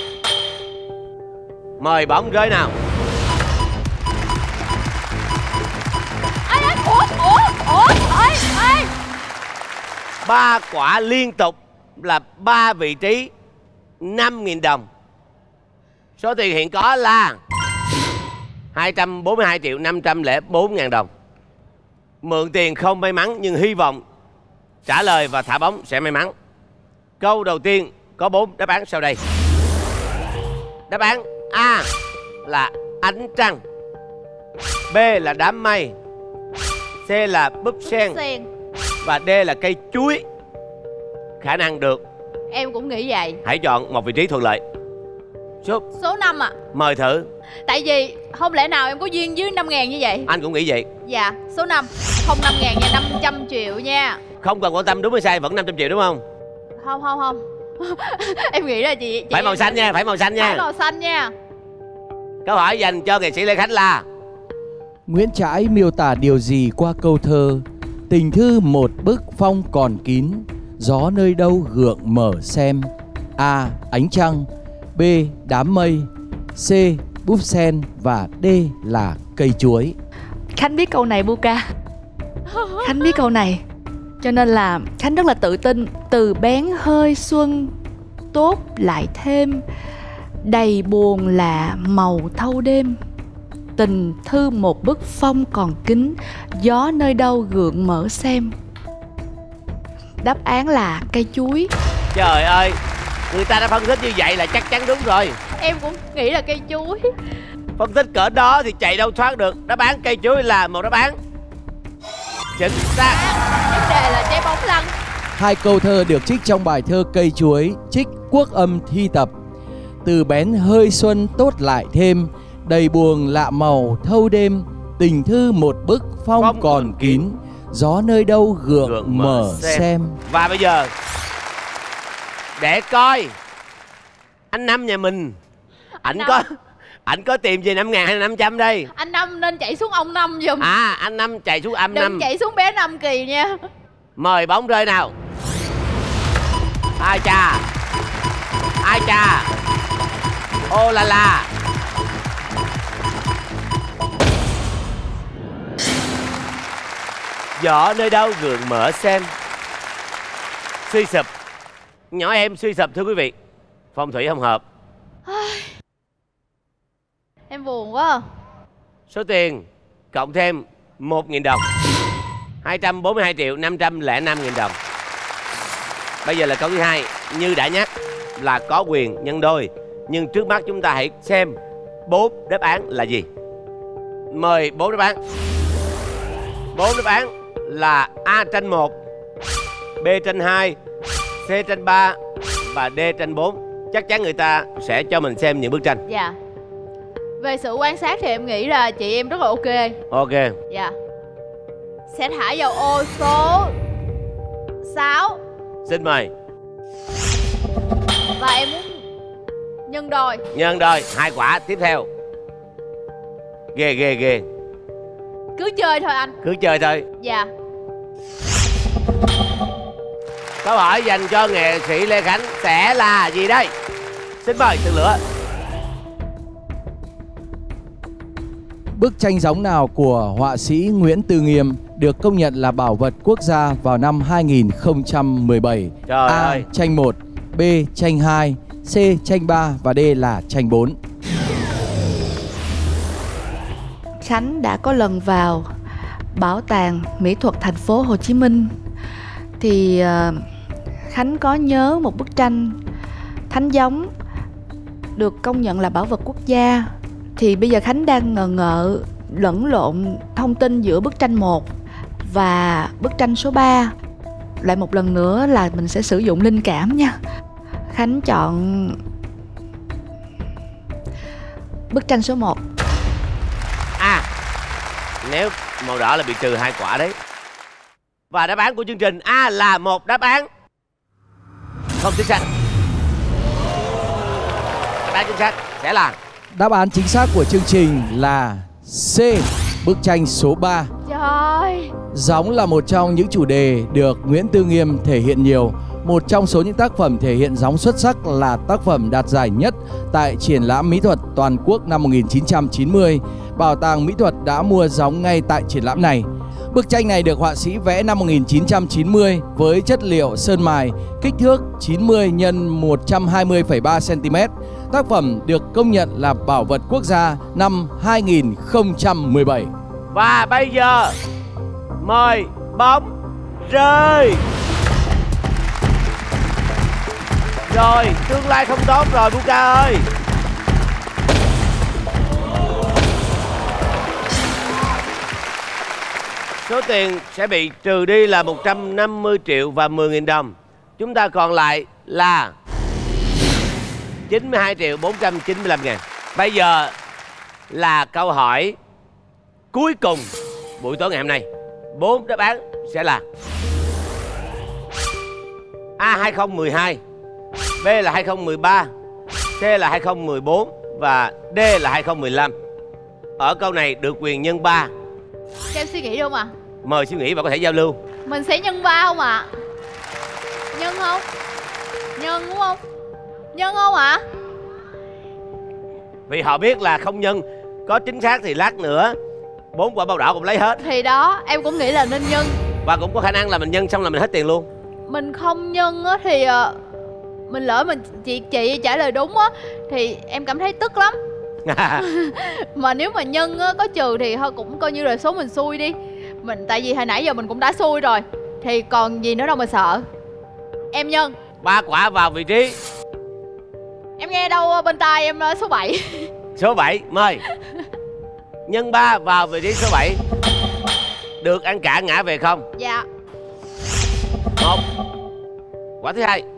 Mời bóng rơi nào. Ê, ê, ủa, ủa, ủa, ê, ê. Ba quả liên tục là ba vị trí năm nghìn đồng. Số tiền hiện có là hai trăm bốn mươi hai triệu năm trăm lẻ bốn ngàn đồng. Mượn tiền không may mắn nhưng hy vọng trả lời và thả bóng sẽ may mắn. Câu đầu tiên có bốn đáp án sau đây. Đáp án A là ánh trăng, B là đám mây, C là búp sen Sen. và D là cây chuối. Khả năng được. Em cũng nghĩ vậy. Hãy chọn một vị trí thuận lợi. Số Số năm ạ. Mời thử. Tại vì không lẽ nào em có duyên dưới năm ngàn như vậy. Anh cũng nghĩ vậy. Dạ, số năm. Không năm ngàn nha, năm trăm triệu nha. Không cần quan tâm đúng hay sai, vẫn năm trăm triệu đúng không? Không, không, không. Em nghĩ là chị, chị Phải màu xanh nha, phải màu xanh nha. Phải màu xanh nha. Câu hỏi dành cho nghệ sĩ Lê Khánh là: Nguyễn Trãi miêu tả điều gì qua câu thơ tình thư một bức phong còn kín, gió nơi đâu gượng mở xem? A. Ánh trăng, B. Đám mây, C. Búp sen và D là cây chuối. Khánh biết câu này Buka. Khánh biết câu này, cho nên là Khánh rất là tự tin. Từ bén hơi xuân tốt lại thêm, đầy buồn lạ màu thâu đêm, tình thư một bức phong còn kín, gió nơi đâu gượng mở xem. Đáp án là cây chuối. Trời ơi, người ta đã phân tích như vậy là chắc chắn đúng rồi. Em cũng nghĩ là cây chuối. Phân tích cỡ đó thì chạy đâu thoát được. Đáp án cây chuối là một đáp án chính xác. Vấn đề là trái bóng lăn. Hai câu thơ được trích trong bài thơ Cây chuối, trích Quốc Âm thi tập. Từ bén hơi xuân tốt lại thêm, đầy buồn lạ màu thâu đêm, tình thư một bức phong, phong còn kín, gió nơi đâu gượng, gượng mở, mở xem. xem Và bây giờ để coi anh Năm nhà mình, ảnh có ảnh có tìm về năm ngàn hay là năm trăm đây? Anh Năm nên chạy xuống ông Năm giùm. À, anh Năm chạy xuống âm Đừng Năm. chạy xuống bé Năm Kỳ nha. Mời bóng rơi nào. Ai cha, ai cha, ô la la. Gió nơi đâu gượng mở xem. Suy sụp. Nhỏ em suy sụp thưa quý vị. Phong thủy không hợp. Em buồn quá. Số tiền cộng thêm một nghìn đồng, hai trăm bốn mươi hai triệu năm trăm lẻ năm nghìn đồng. Bây giờ là câu thứ hai. Như đã nhắc là có quyền nhân đôi, nhưng trước mắt chúng ta hãy xem bốn đáp án là gì. Mời bốn đáp án. Bốn đáp án là A tranh một, B tranh hai, C tranh ba và D tranh bốn. Chắc chắn người ta sẽ cho mình xem những bức tranh. Dạ. Về sự quan sát thì em nghĩ là chị em rất là ok. Ok. Dạ. Sẽ thả vào ô số sáu. Xin mời. Và em muốn nhân đôi. Nhân đôi, hai quả tiếp theo. Ghê ghê ghê. Cứ chơi thôi anh. Cứ chơi thôi. Dạ. Câu hỏi dành cho nghệ sĩ Lê Khánh sẽ là gì đây? Xin mời từng lửa. Bức tranh gióng nào của họa sĩ Nguyễn Tư Nghiêm được công nhận là bảo vật quốc gia vào năm hai nghìn không trăm mười bảy? Trời A. ơi. Tranh một, B. Tranh hai, C. Tranh ba và D là tranh bốn. Khánh đã có lần vào Bảo tàng Mỹ thuật thành phố Hồ Chí Minh thì uh, Khánh có nhớ một bức tranh thánh gióng được công nhận là bảo vật quốc gia. Thì bây giờ Khánh đang ngờ ngợ lẫn lộn thông tin giữa bức tranh một và bức tranh số ba. Lại một lần nữa là mình sẽ sử dụng linh cảm nha. Khánh chọn bức tranh số một. À, nếu màu đỏ là bị trừ hai quả đấy. Và đáp án của chương trình A là một đáp án không chính xác. Đáp án chính xác sẽ là Đáp án chính xác của chương trình là C. Bức tranh số ba. Trời. Gióng là một trong những chủ đề được Nguyễn Tư Nghiêm thể hiện nhiều. một trong số những tác phẩm thể hiện gióng xuất sắc là tác phẩm đạt giải nhất tại triển lãm mỹ thuật toàn quốc năm một nghìn chín trăm chín mươi. Bảo tàng Mỹ thuật đã mua gióng ngay tại triển lãm này. Bức tranh này được họa sĩ vẽ năm một nghìn chín trăm chín mươi với chất liệu sơn mài, kích thước chín mươi nhân một trăm hai mươi phẩy ba xăng-ti-mét. Tác phẩm được công nhận là bảo vật quốc gia năm hai nghìn không trăm mười bảy. Và bây giờ mời bóng rơi. Rồi, tương lai không tốt rồi Buka ơi. Số tiền sẽ bị trừ đi là một trăm năm mươi triệu và mười nghìn đồng. Chúng ta còn lại là chín mươi hai triệu bốn trăm chín mươi lăm ngàn. Bây giờ là câu hỏi cuối cùng buổi tối ngày hôm nay. Bốn đáp án sẽ là A hai không một hai, B là hai không một ba, C là hai không một bốn và D là hai không một lăm. Ở câu này được quyền nhân ba. Cho em suy nghĩ được không ạ? Mời suy nghĩ và có thể giao lưu. Mình sẽ nhân ba không ạ? Nhân không? Nhân đúng không? Nhân không ạ? Vì họ biết là không nhân. Có chính xác thì lát nữa bốn quả bao đỏ cũng lấy hết. Thì đó, em cũng nghĩ là nên nhân. Và cũng có khả năng là mình nhân xong là mình hết tiền luôn. Mình không nhân á thì uh, mình lỡ mình chị chị trả lời đúng á thì em cảm thấy tức lắm. Mà nếu mà nhân á có trừ thì thôi cũng coi như là số mình xui đi. Mình tại vì hồi nãy giờ mình cũng đã xui rồi thì còn gì nữa đâu mà sợ. Em nhân. Ba quả vào vị trí. Em nghe đâu bên tai em số bảy. Số bảy, mời. Nhân ba vào vị trí số bảy. Được ăn cả ngã về không? Dạ. Một. Quả thứ hai.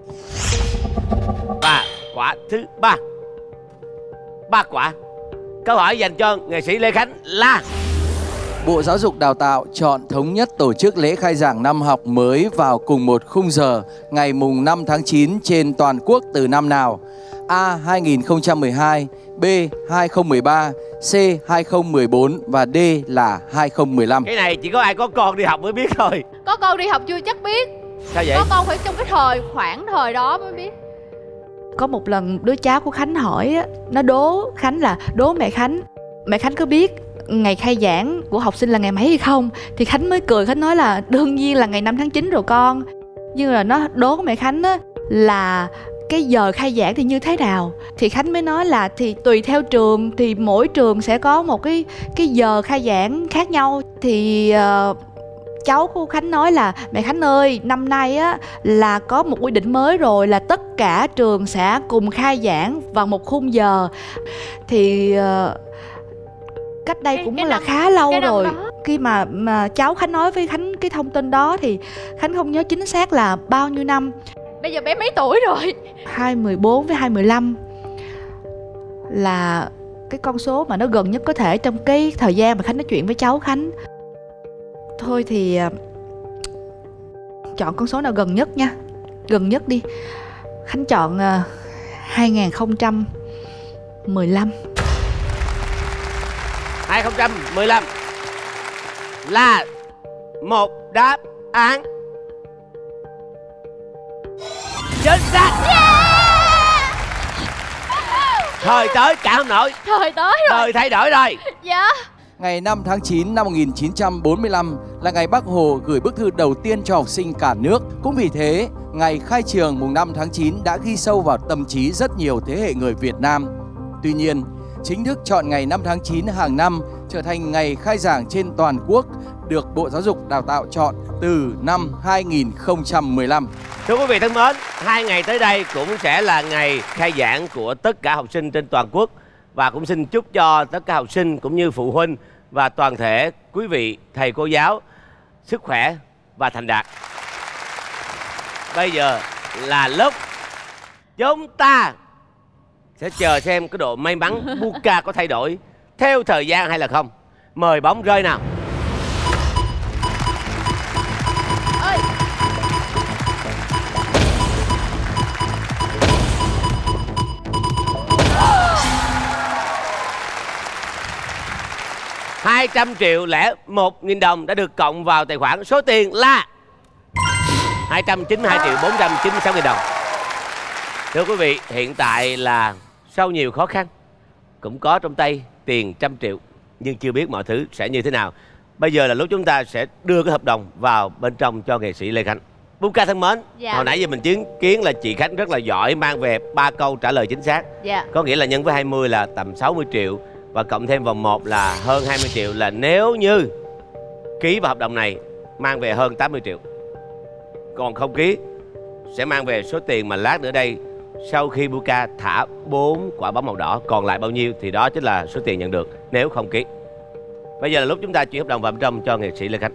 Và quả thứ ba. Ba quả. Câu hỏi dành cho nghệ sĩ Lê Khánh là: Bộ Giáo dục Đào tạo chọn thống nhất tổ chức lễ khai giảng năm học mới vào cùng một khung giờ ngày mùng năm tháng chín trên toàn quốc từ năm nào? A. hai nghìn không trăm mười hai, B. hai không một ba, C. hai không một bốn và D là hai không một lăm. Cái này chỉ có ai có con đi học mới biết thôi. Có con đi học chưa chắc biết. Sao vậy? Có con phải trong cái thời khoảng thời đó mới biết. Có một lần đứa cháu của Khánh hỏi á, nó đố Khánh là đố mẹ Khánh, mẹ Khánh có biết ngày khai giảng của học sinh là ngày mấy hay không? Thì Khánh mới cười, Khánh nói là đương nhiên là ngày năm tháng chín rồi con. Nhưng mà nó đố mẹ Khánh á, là cái giờ khai giảng thì như thế nào? Thì Khánh mới nói là thì tùy theo trường, thì mỗi trường sẽ có một cái cái giờ khai giảng khác nhau. Thì uh, cháu của Khánh nói là mẹ Khánh ơi, năm nay á là có một quy định mới rồi, là tất cả trường sẽ cùng khai giảng vào một khung giờ. Thì uh, cách đây cái, cũng cái là năm, khá lâu rồi. Đó. Khi mà mà cháu Khánh nói với Khánh cái thông tin đó thì Khánh không nhớ chính xác là bao nhiêu năm. Bây giờ bé mấy tuổi rồi? Hai mười bốn với hai mười lăm là cái con số mà nó gần nhất có thể trong cái thời gian mà Khánh nói chuyện với cháu Khánh. Thôi thì uh, chọn con số nào gần nhất nha. Gần nhất đi. Khánh chọn uh, hai nghìn không trăm mười lăm. hai không một lăm là một đáp án chính xác. Yeah! Thời tới cả không nổi. Thời tới rồi. Thời thay đổi rồi. Dạ. Ngày năm tháng chín năm một nghìn chín trăm bốn mươi lăm là ngày Bác Hồ gửi bức thư đầu tiên cho học sinh cả nước. Cũng vì thế, ngày khai trường mùng năm tháng chín đã ghi sâu vào tâm trí rất nhiều thế hệ người Việt Nam. Tuy nhiên, chính thức chọn ngày năm tháng chín hàng năm trở thành ngày khai giảng trên toàn quốc được Bộ Giáo dục Đào tạo chọn từ năm hai nghìn không trăm mười lăm. Thưa quý vị thân mến, hai ngày tới đây cũng sẽ là ngày khai giảng của tất cả học sinh trên toàn quốc. Và cũng xin chúc cho tất cả học sinh cũng như phụ huynh và toàn thể quý vị thầy cô giáo sức khỏe và thành đạt. Bây giờ là lúc chúng ta sẽ chờ xem cái độ may mắn Buka có thay đổi theo thời gian hay là không. Mời bóng rơi nào. Ơi. hai trăm triệu lẻ một nghìn đồng đã được cộng vào tài khoản. Số tiền là hai trăm chín mươi hai triệu bốn trăm chín mươi sáu nghìn đồng. Thưa quý vị, hiện tại là sau nhiều khó khăn cũng có trong tay tiền trăm triệu, nhưng chưa biết mọi thứ sẽ như thế nào. Bây giờ là lúc chúng ta sẽ đưa cái hợp đồng vào bên trong cho nghệ sĩ Lê Khánh. Buka thân mến, Dạ. hồi nãy giờ mình chứng kiến là chị Khánh rất là giỏi, mang về ba câu trả lời chính xác. Dạ. Có nghĩa là nhân với hai mươi là tầm sáu mươi triệu, và cộng thêm vòng một là hơn hai mươi triệu, là nếu như ký vào hợp đồng này mang về hơn tám mươi triệu. Còn không ký sẽ mang về số tiền mà lát nữa đây, sau khi Buka thả bốn quả bóng màu đỏ, còn lại bao nhiêu thì đó chính là số tiền nhận được nếu không ký. Bây giờ là lúc chúng ta chuyển hợp đồng vào bên trong cho nghệ sĩ Lê Khánh.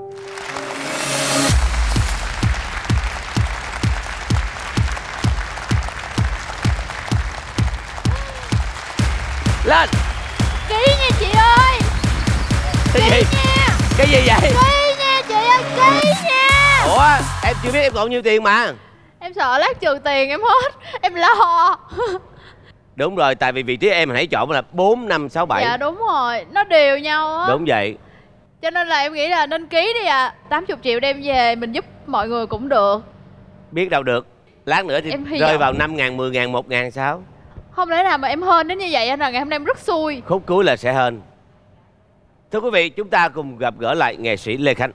Lên. Ký nha chị ơi. Cái gì? Nha. Cái gì vậy? Ký nha chị ơi, ký nha. Ủa, em chưa biết em còn nhiêu tiền mà. Em sợ lát trừ tiền em hết. Em lo. Đúng rồi, tại vì vị trí em hãy chọn là bốn, năm, sáu, bảy. Dạ đúng rồi, nó đều nhau á. Đúng vậy. Cho nên là em nghĩ là nên ký đi ạ. à. tám mươi triệu đem về mình giúp mọi người cũng được. Biết đâu được. Lát nữa thì Em hy rơi vọng. vào năm ngàn, mười ngàn, một ngàn sao? Không lẽ nào mà em hên đến như vậy anh, là ngày hôm nay em rất xui. Khúc cuối là sẽ hên. Thưa quý vị, chúng ta cùng gặp gỡ lại nghệ sĩ Lê Khánh.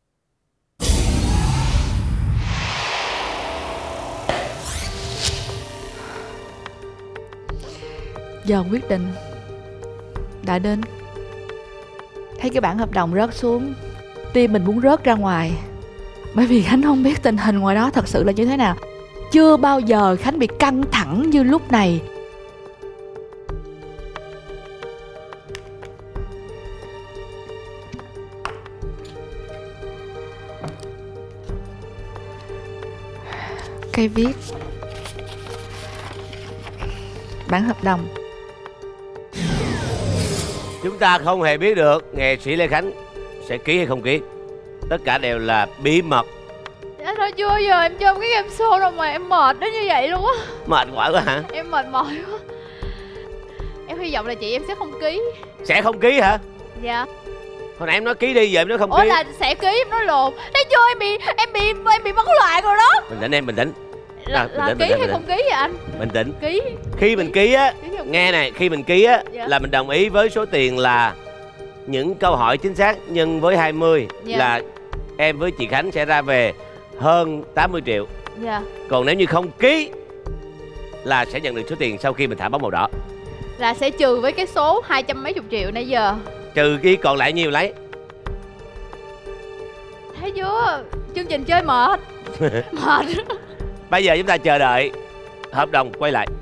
Giờ quyết định đã đến. Thấy cái bản hợp đồng rớt xuống, tim mình muốn rớt ra ngoài. Bởi vì Khánh không biết tình hình ngoài đó thật sự là như thế nào. Chưa bao giờ Khánh bị căng thẳng như lúc này. Cây viết bản hợp đồng. Chúng ta không hề biết được nghệ sĩ Lê Khánh sẽ ký hay không ký. Tất cả đều là bí mật. Dạ thôi chưa giờ em chơi cái game show đâu mà em mệt đến như vậy luôn á. Mệt mỏi quá hả? Em mệt mỏi quá. Em hy vọng là chị em sẽ không ký. Sẽ không ký hả? Dạ. Hồi nãy em nói ký đi, giờ em nói không Ủa ký. là sẽ ký, em nói lộn. Thấy chưa, em bị em bị em bị bấn loạn rồi đó. Bình tĩnh em, bình tĩnh. Là, À, bình là tĩnh, ký bình tĩnh, hay bình không ký vậy anh? Bình tĩnh. Ký. Khi mình ký á, Ký không? nghe này, khi mình ký á Dạ. là mình đồng ý với số tiền là những câu hỏi chính xác nhân với hai mươi, Dạ. là em với chị Khánh sẽ ra về hơn tám mươi triệu. Dạ. Còn nếu như không ký là sẽ nhận được số tiền sau khi mình thả bóng màu đỏ. Là sẽ trừ với cái số hai trăm mấy chục triệu nãy giờ. Trừ cái còn lại nhiêu lấy. Thấy chưa? Chương trình chơi mệt. Mệt. Bây giờ chúng ta chờ đợi hợp đồng quay lại.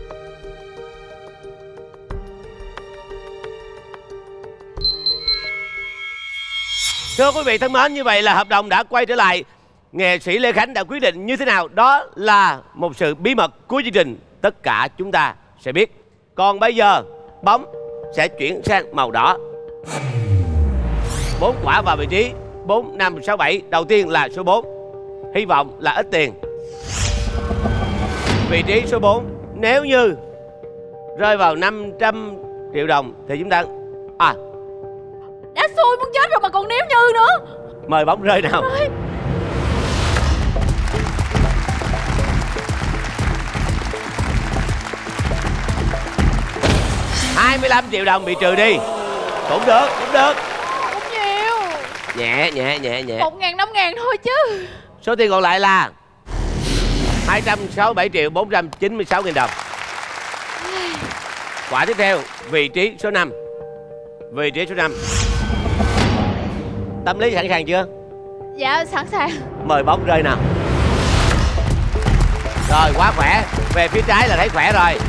Thưa quý vị thân mến, như vậy là hợp đồng đã quay trở lại. Nghệ sĩ Lê Khánh đã quyết định như thế nào, đó là một sự bí mật của chương trình, tất cả chúng ta sẽ biết. Còn bây giờ bóng sẽ chuyển sang màu đỏ. Bốn quả vào vị trí bốn, năm, sáu, bảy. Đầu tiên là số bốn. Hy vọng là ít tiền. Vị trí số bốn, nếu như rơi vào năm trăm triệu đồng thì chúng ta à Đã xui muốn chết rồi mà còn nếu như nữa. mời bóng rơi nào. hai mươi lăm triệu đồng bị trừ đi. Cũng được, cũng được. Cũng nhiều. Nhẹ, nhẹ, nhẹ, nhẹ. Một ngàn, năm ngàn thôi chứ. Số tiền còn lại là hai trăm sáu mươi bảy triệu bốn trăm chín mươi sáu nghìn đồng. Quả tiếp theo, vị trí số năm. Vị trí số năm. Tâm lý sẵn sàng chưa? Dạ sẵn sàng. Mời bóng rơi nào. Rồi, quá khỏe. Về phía trái là thấy khỏe rồi.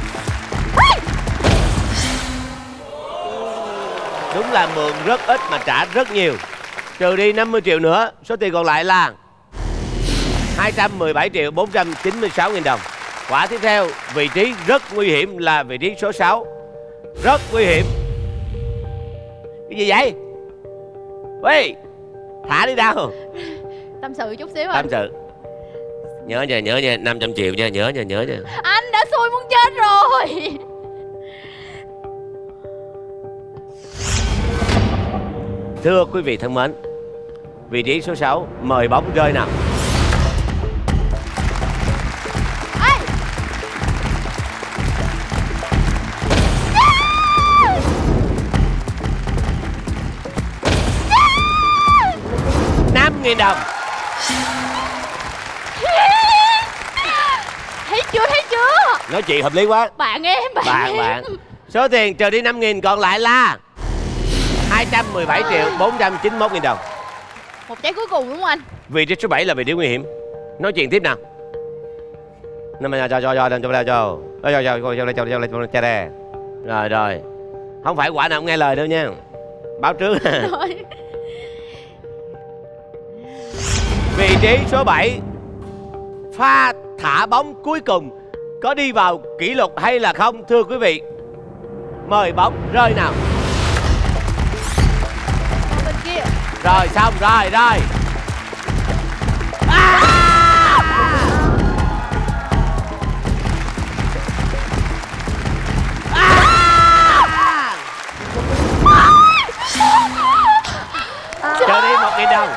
Đúng là mượn rất ít mà trả rất nhiều. Trừ đi năm mươi triệu nữa, số tiền còn lại là hai trăm mười bảy triệu bốn trăm chín mươi sáu nghìn đồng. Quả tiếp theo, vị trí rất nguy hiểm là vị trí số sáu. Rất nguy hiểm. Cái gì vậy? Ê, thả đi đâu? Tâm sự chút xíu Tâm anh. sự. Nhớ nha, nhớ nha, năm trăm triệu nha, nhớ nha, nhớ nha. Anh đã xui muốn chết rồi. Thưa quý vị thân mến, vị trí số sáu, mời bóng rơi nào. năm nghìn đồng. Thấy chưa, thấy chưa? Nói chuyện hợp lý quá. Bạn em, bạn, Bạn em. bạn số tiền trừ đi năm nghìn, còn lại là hai trăm mười bảy triệu bốn trăm chín mươi mốt nghìn đồng. Một trái cuối cùng đúng không anh? Vị trí số bảy là vị trí nguy hiểm. Nói chuyện tiếp nào. Năm cho cho cho cho cho cho cho cho cho cho cho cho đây. Rồi rồi. Không phải quả nào không nghe lời đâu nha. Báo trước. Vị trí số bảy, pha thả bóng cuối cùng có đi vào kỷ lục hay là không thưa quý vị? Mời bóng rơi nào. Bên kia. Rồi xong rồi rồi. À! À! Cho đi một nghìn đồng.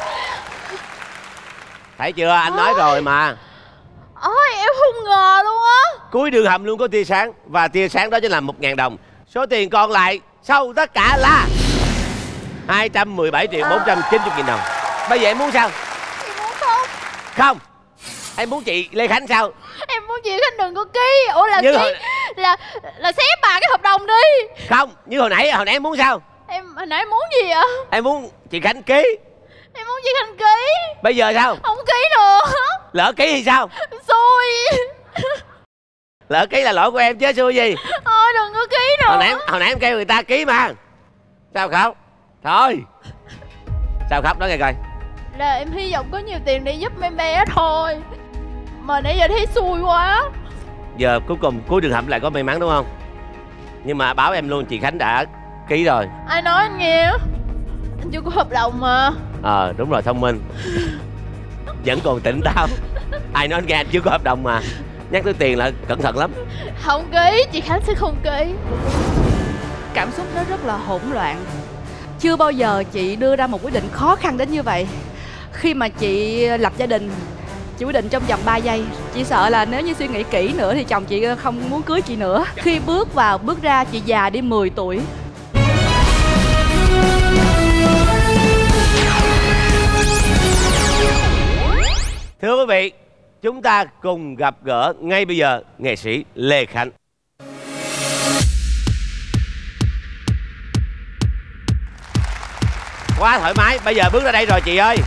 Thấy chưa, anh nói rồi mà. Ôi em không ngờ luôn á. Cuối đường hầm luôn có tia sáng. Và tia sáng đó chính là một nghìn đồng. Số tiền còn lại sau tất cả là hai trăm mười bảy triệu bốn trăm chín mươi nghìn đồng. Bây giờ em muốn sao? Em muốn không? Không. Em muốn chị Lê Khánh sao? Em muốn chị Khánh đừng có ký. Ủa là Như ký hồi... là là xé bà cái hợp đồng đi. Không, như hồi nãy, hồi nãy em muốn sao? Em hồi nãy em muốn gì vậy? Em muốn chị Khánh ký. Em muốn chị Khánh ký. Bây giờ sao? Không ký được. Lỡ ký thì sao? Xui. Lỡ ký là lỗi của em chứ xui gì. Thôi đừng có ký nữa. Hồi nãy, hồi nãy em kêu người ta ký mà. Sao khóc? Thôi. Sao khóc đó nghe coi. Là em hy vọng có nhiều tiền để giúp mấy bé thôi. Mà nãy giờ thấy xui quá. Giờ cuối cùng cuối đường hầm lại có may mắn đúng không? Nhưng mà báo em luôn, chị Khánh đã ký rồi. Ai nói anh nghe? Anh chưa có hợp đồng mà. Ờ à, đúng rồi, thông minh. Vẫn còn tỉnh táo. Ai nói anh nghe anh chưa có hợp đồng mà. Nhắc tới tiền là cẩn thận lắm. Không ký, chị Khánh sẽ không ký. Cảm xúc nó rất là hỗn loạn. Chưa bao giờ chị đưa ra một quyết định khó khăn đến như vậy. Khi mà chị lập gia đình, chị quyết định trong vòng ba giây. Chị sợ là nếu như suy nghĩ kỹ nữa thì chồng chị không muốn cưới chị nữa. Khi bước vào, bước ra chị già đi mười tuổi. Thưa quý vị, chúng ta cùng gặp gỡ ngay bây giờ nghệ sĩ Lê Khánh. Quá thoải mái, bây giờ bước ra đây rồi chị ơi.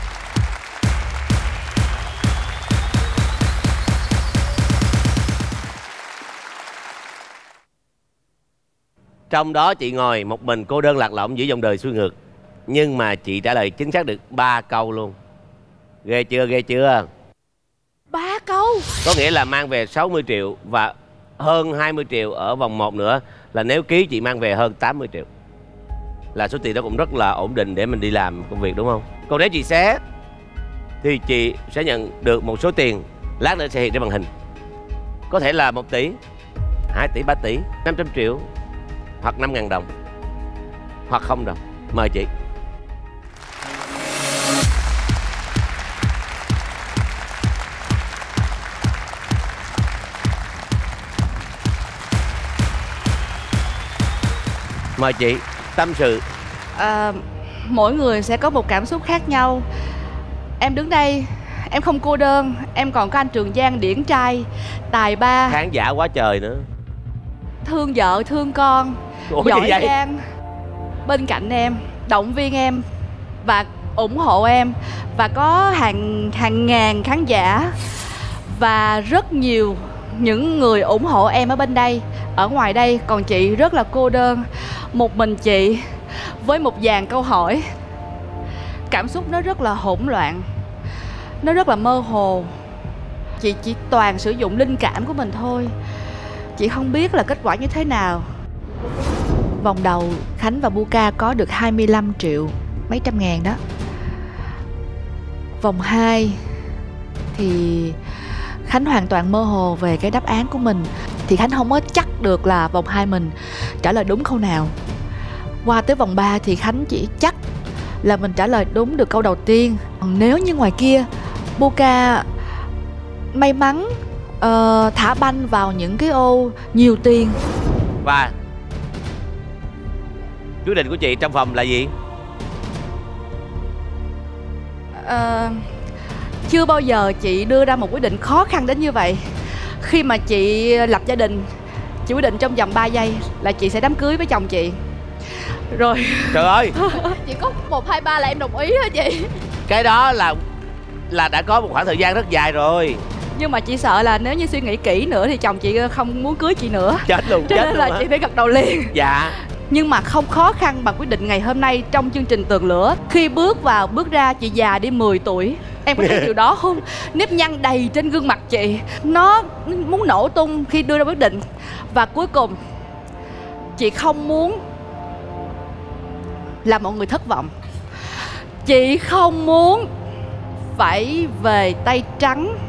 Trong đó chị ngồi một mình cô đơn lạc lõng giữa dòng đời xuôi ngược. Nhưng mà chị trả lời chính xác được ba câu luôn. Ghê chưa, ghê chưa? Ba câu? Có nghĩa là mang về sáu mươi triệu và hơn hai mươi triệu ở vòng một nữa. Là nếu ký chị mang về hơn tám mươi triệu. Là số tiền đó cũng rất là ổn định để mình đi làm công việc đúng không? Còn nếu chị xé thì chị sẽ nhận được một số tiền lát nữa sẽ hiện trên màn hình. Có thể là một tỷ, hai tỷ, ba tỷ, năm trăm triệu hoặc năm ngàn đồng hoặc không đồng. Mời chị. Mời chị tâm sự. À, mỗi người sẽ có một cảm xúc khác nhau. Em đứng đây, em không cô đơn. Em còn có anh Trường Giang điển trai, tài ba, khán giả quá trời nữa, thương vợ, thương con, ủa giỏi vậy? giang bên cạnh em, động viên em và ủng hộ em. Và có hàng hàng ngàn khán giả và rất nhiều những người ủng hộ em ở bên đây. Ở ngoài đây còn chị rất là cô đơn, một mình chị với một dàn câu hỏi. Cảm xúc nó rất là hỗn loạn, nó rất là mơ hồ. Chị chỉ toàn sử dụng linh cảm của mình thôi. Chị không biết là kết quả như thế nào. Vòng đầu Khánh và Buka có được hai mươi lăm triệu mấy trăm ngàn đó. Vòng hai thì Khánh hoàn toàn mơ hồ về cái đáp án của mình. Thì Khánh không có chắc được là vòng hai mình trả lời đúng câu nào. Qua tới vòng ba thì Khánh chỉ chắc là mình trả lời đúng được câu đầu tiên. Còn nếu như ngoài kia Buka may mắn uh, thả banh vào những cái ô nhiều tiền. Và quyết định của chị trong vòng là gì? Ờ, chưa bao giờ chị đưa ra một quyết định khó khăn đến như vậy. Khi mà chị lập gia đình, chị quyết định trong vòng ba giây là chị sẽ đám cưới với chồng chị. Rồi. Trời ơi. Chỉ có một hai ba là em đồng ý hả chị? Cái đó là là đã có một khoảng thời gian rất dài rồi. Nhưng mà chị sợ là nếu như suy nghĩ kỹ nữa thì chồng chị không muốn cưới chị nữa. Chết luôn. Cho chết nên luôn là hả? chị phải gật đầu liền. Dạ. Nhưng mà không khó khăn bằng quyết định ngày hôm nay trong chương trình Tường Lửa. Khi bước vào, bước ra chị già đi mười tuổi. Em có thấy điều đó không? Nếp nhăn đầy trên gương mặt chị. Nó muốn nổ tung khi đưa ra quyết định. Và cuối cùng chị không muốn làm mọi người thất vọng. Chị không muốn phải về tay trắng.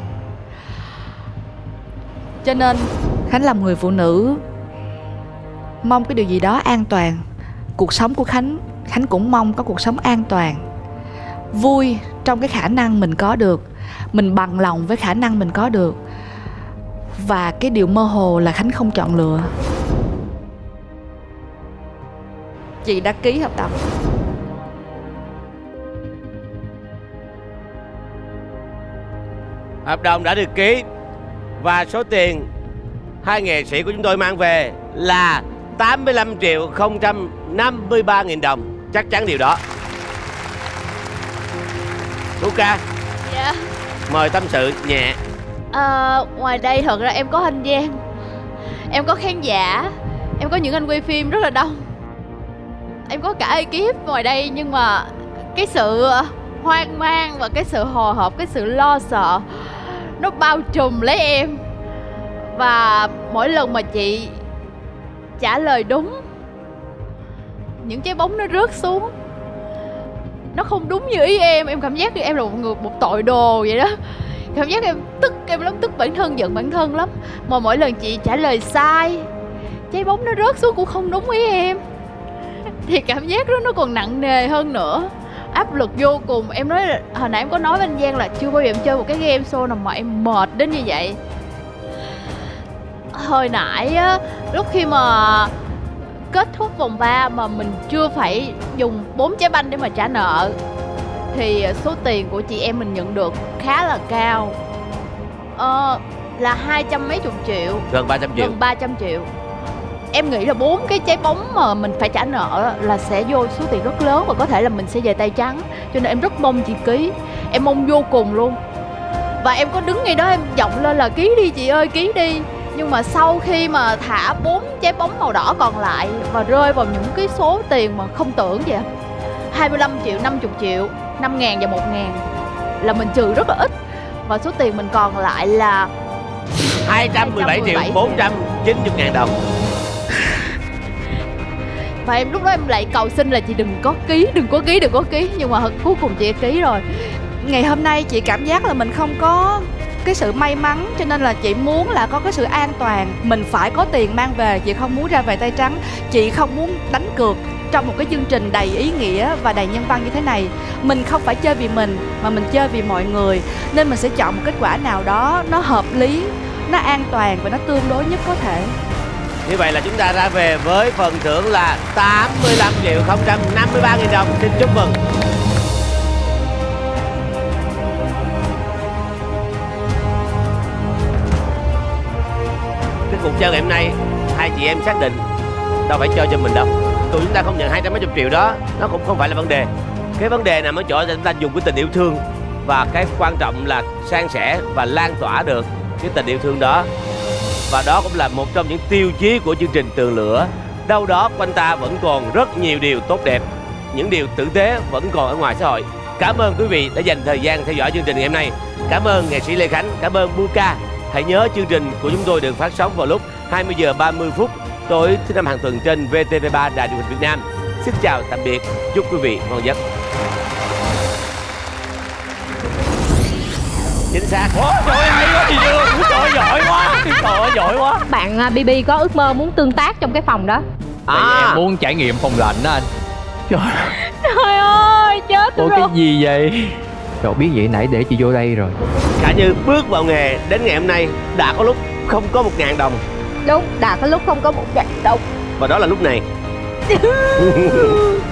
Cho nên Khánh là người phụ nữ mong cái điều gì đó an toàn. Cuộc sống của Khánh, Khánh cũng mong có cuộc sống an toàn, vui trong cái khả năng mình có được, mình bằng lòng với khả năng mình có được. Và cái điều mơ hồ là Khánh không chọn lựa. Chị đã ký hợp đồng. Hợp đồng đã được ký. Và số tiền hai nghệ sĩ của chúng tôi mang về là tám mươi lăm triệu không trăm năm mươi ba nghìn đồng. Chắc chắn điều đó. Luca. Dạ. Mời tâm sự nhẹ. À, ngoài đây thật ra em có anh Giang, em có khán giả, em có những anh quay phim rất là đông, em có cả ekip ngoài đây. Nhưng mà cái sự hoang mang và cái sự hồi hộp, cái sự lo sợ nó bao trùm lấy em. Và mỗi lần mà chị trả lời đúng, những trái bóng nó rớt xuống, nó không đúng như ý em. Em cảm giác như em là một người, một tội đồ vậy đó. Cảm giác em tức, em lắm, tức bản thân, giận bản thân lắm. Mà mỗi lần chị trả lời sai, trái bóng nó rớt xuống cũng không đúng ý em, thì cảm giác đó nó còn nặng nề hơn nữa. Áp lực vô cùng. Em nói là, hồi nãy em có nói với anh Giang là chưa bao giờ em chơi một cái game show nào mà em mệt đến như vậy. Hồi nãy á, lúc khi mà kết thúc vòng ba mà mình chưa phải dùng bốn trái banh để mà trả nợ, thì số tiền của chị em mình nhận được khá là cao. Ờ, là hai trăm mấy chục triệu. Gần ba trăm triệu. Gần ba trăm triệu. Em nghĩ là bốn cái trái bóng mà mình phải trả nợ là sẽ vô số tiền rất lớn và có thể là mình sẽ về tay trắng. Cho nên em rất mong chị ký. Em mong vô cùng luôn. Và em có đứng ngay đó em vọng lên là ký đi chị ơi, ký đi. Nhưng mà sau khi mà thả bốn trái bóng màu đỏ còn lại và rơi vào những cái số tiền mà không tưởng vậy, hai mươi lăm triệu, năm mươi triệu, năm ngàn và một ngàn, là mình trừ rất là ít. Và số tiền mình còn lại là hai trăm mười bảy triệu bốn trăm chín mươi ngàn đồng. Và em lúc đó em lại cầu xin là chị đừng có ký, đừng có ký, đừng có ký. Nhưng mà cuối cùng chị ký rồi. Ngày hôm nay chị cảm giác là mình không có cái sự may mắn, cho nên là chị muốn là có cái sự an toàn. Mình phải có tiền mang về, chị không muốn ra về tay trắng. Chị không muốn đánh cược trong một cái chương trình đầy ý nghĩa và đầy nhân văn như thế này. Mình không phải chơi vì mình, mà mình chơi vì mọi người. Nên mình sẽ chọn một kết quả nào đó nó hợp lý, nó an toàn và nó tương đối nhất có thể. Như vậy là chúng ta ra về với phần thưởng là tám mươi lăm triệu không trăm năm mươi ba nghìn đồng. Xin chúc mừng. Cái cuộc chơi ngày hôm nay hai chị em xác định đâu phải chơi cho mình đâu. Tụi chúng ta không nhận hai trăm mấy chục triệu đó, nó cũng không phải là vấn đề. Cái vấn đề nằm ở chỗ chúng ta dùng cái tình yêu thương, và cái quan trọng là san sẻ và lan tỏa được cái tình yêu thương đó. Và đó cũng là một trong những tiêu chí của chương trình Tường Lửa. Đâu đó quanh ta vẫn còn rất nhiều điều tốt đẹp, những điều tử tế vẫn còn ở ngoài xã hội. Cảm ơn quý vị đã dành thời gian theo dõi chương trình ngày hôm nay. Cảm ơn nghệ sĩ Lê Khánh, cảm ơn Buka. Hãy nhớ chương trình của chúng tôi được phát sóng vào lúc hai mươi giờ ba mươi phút tối thứ năm hàng tuần trên vê tê vê ba Đài Truyền hình Việt Nam. Xin chào tạm biệt, chúc quý vị ngon giấc. Chính xác. Ủa, trời ơi, hay quá chị Dương. Trời ơi, giỏi quá. Trời ơi, giỏi quá. Bạn bê bê có ước mơ muốn tương tác trong cái phòng đó. À, em muốn trải nghiệm phòng lạnh đó anh. Trời, Trời ơi, chết ủa rồi. cái gì vậy? Trời biết vậy nãy để chị vô đây rồi. Cả Như bước vào nghề đến ngày hôm nay đã có lúc không có một ngàn đồng. Đúng, đã có lúc không có một ngàn đồng. Và đó là lúc này.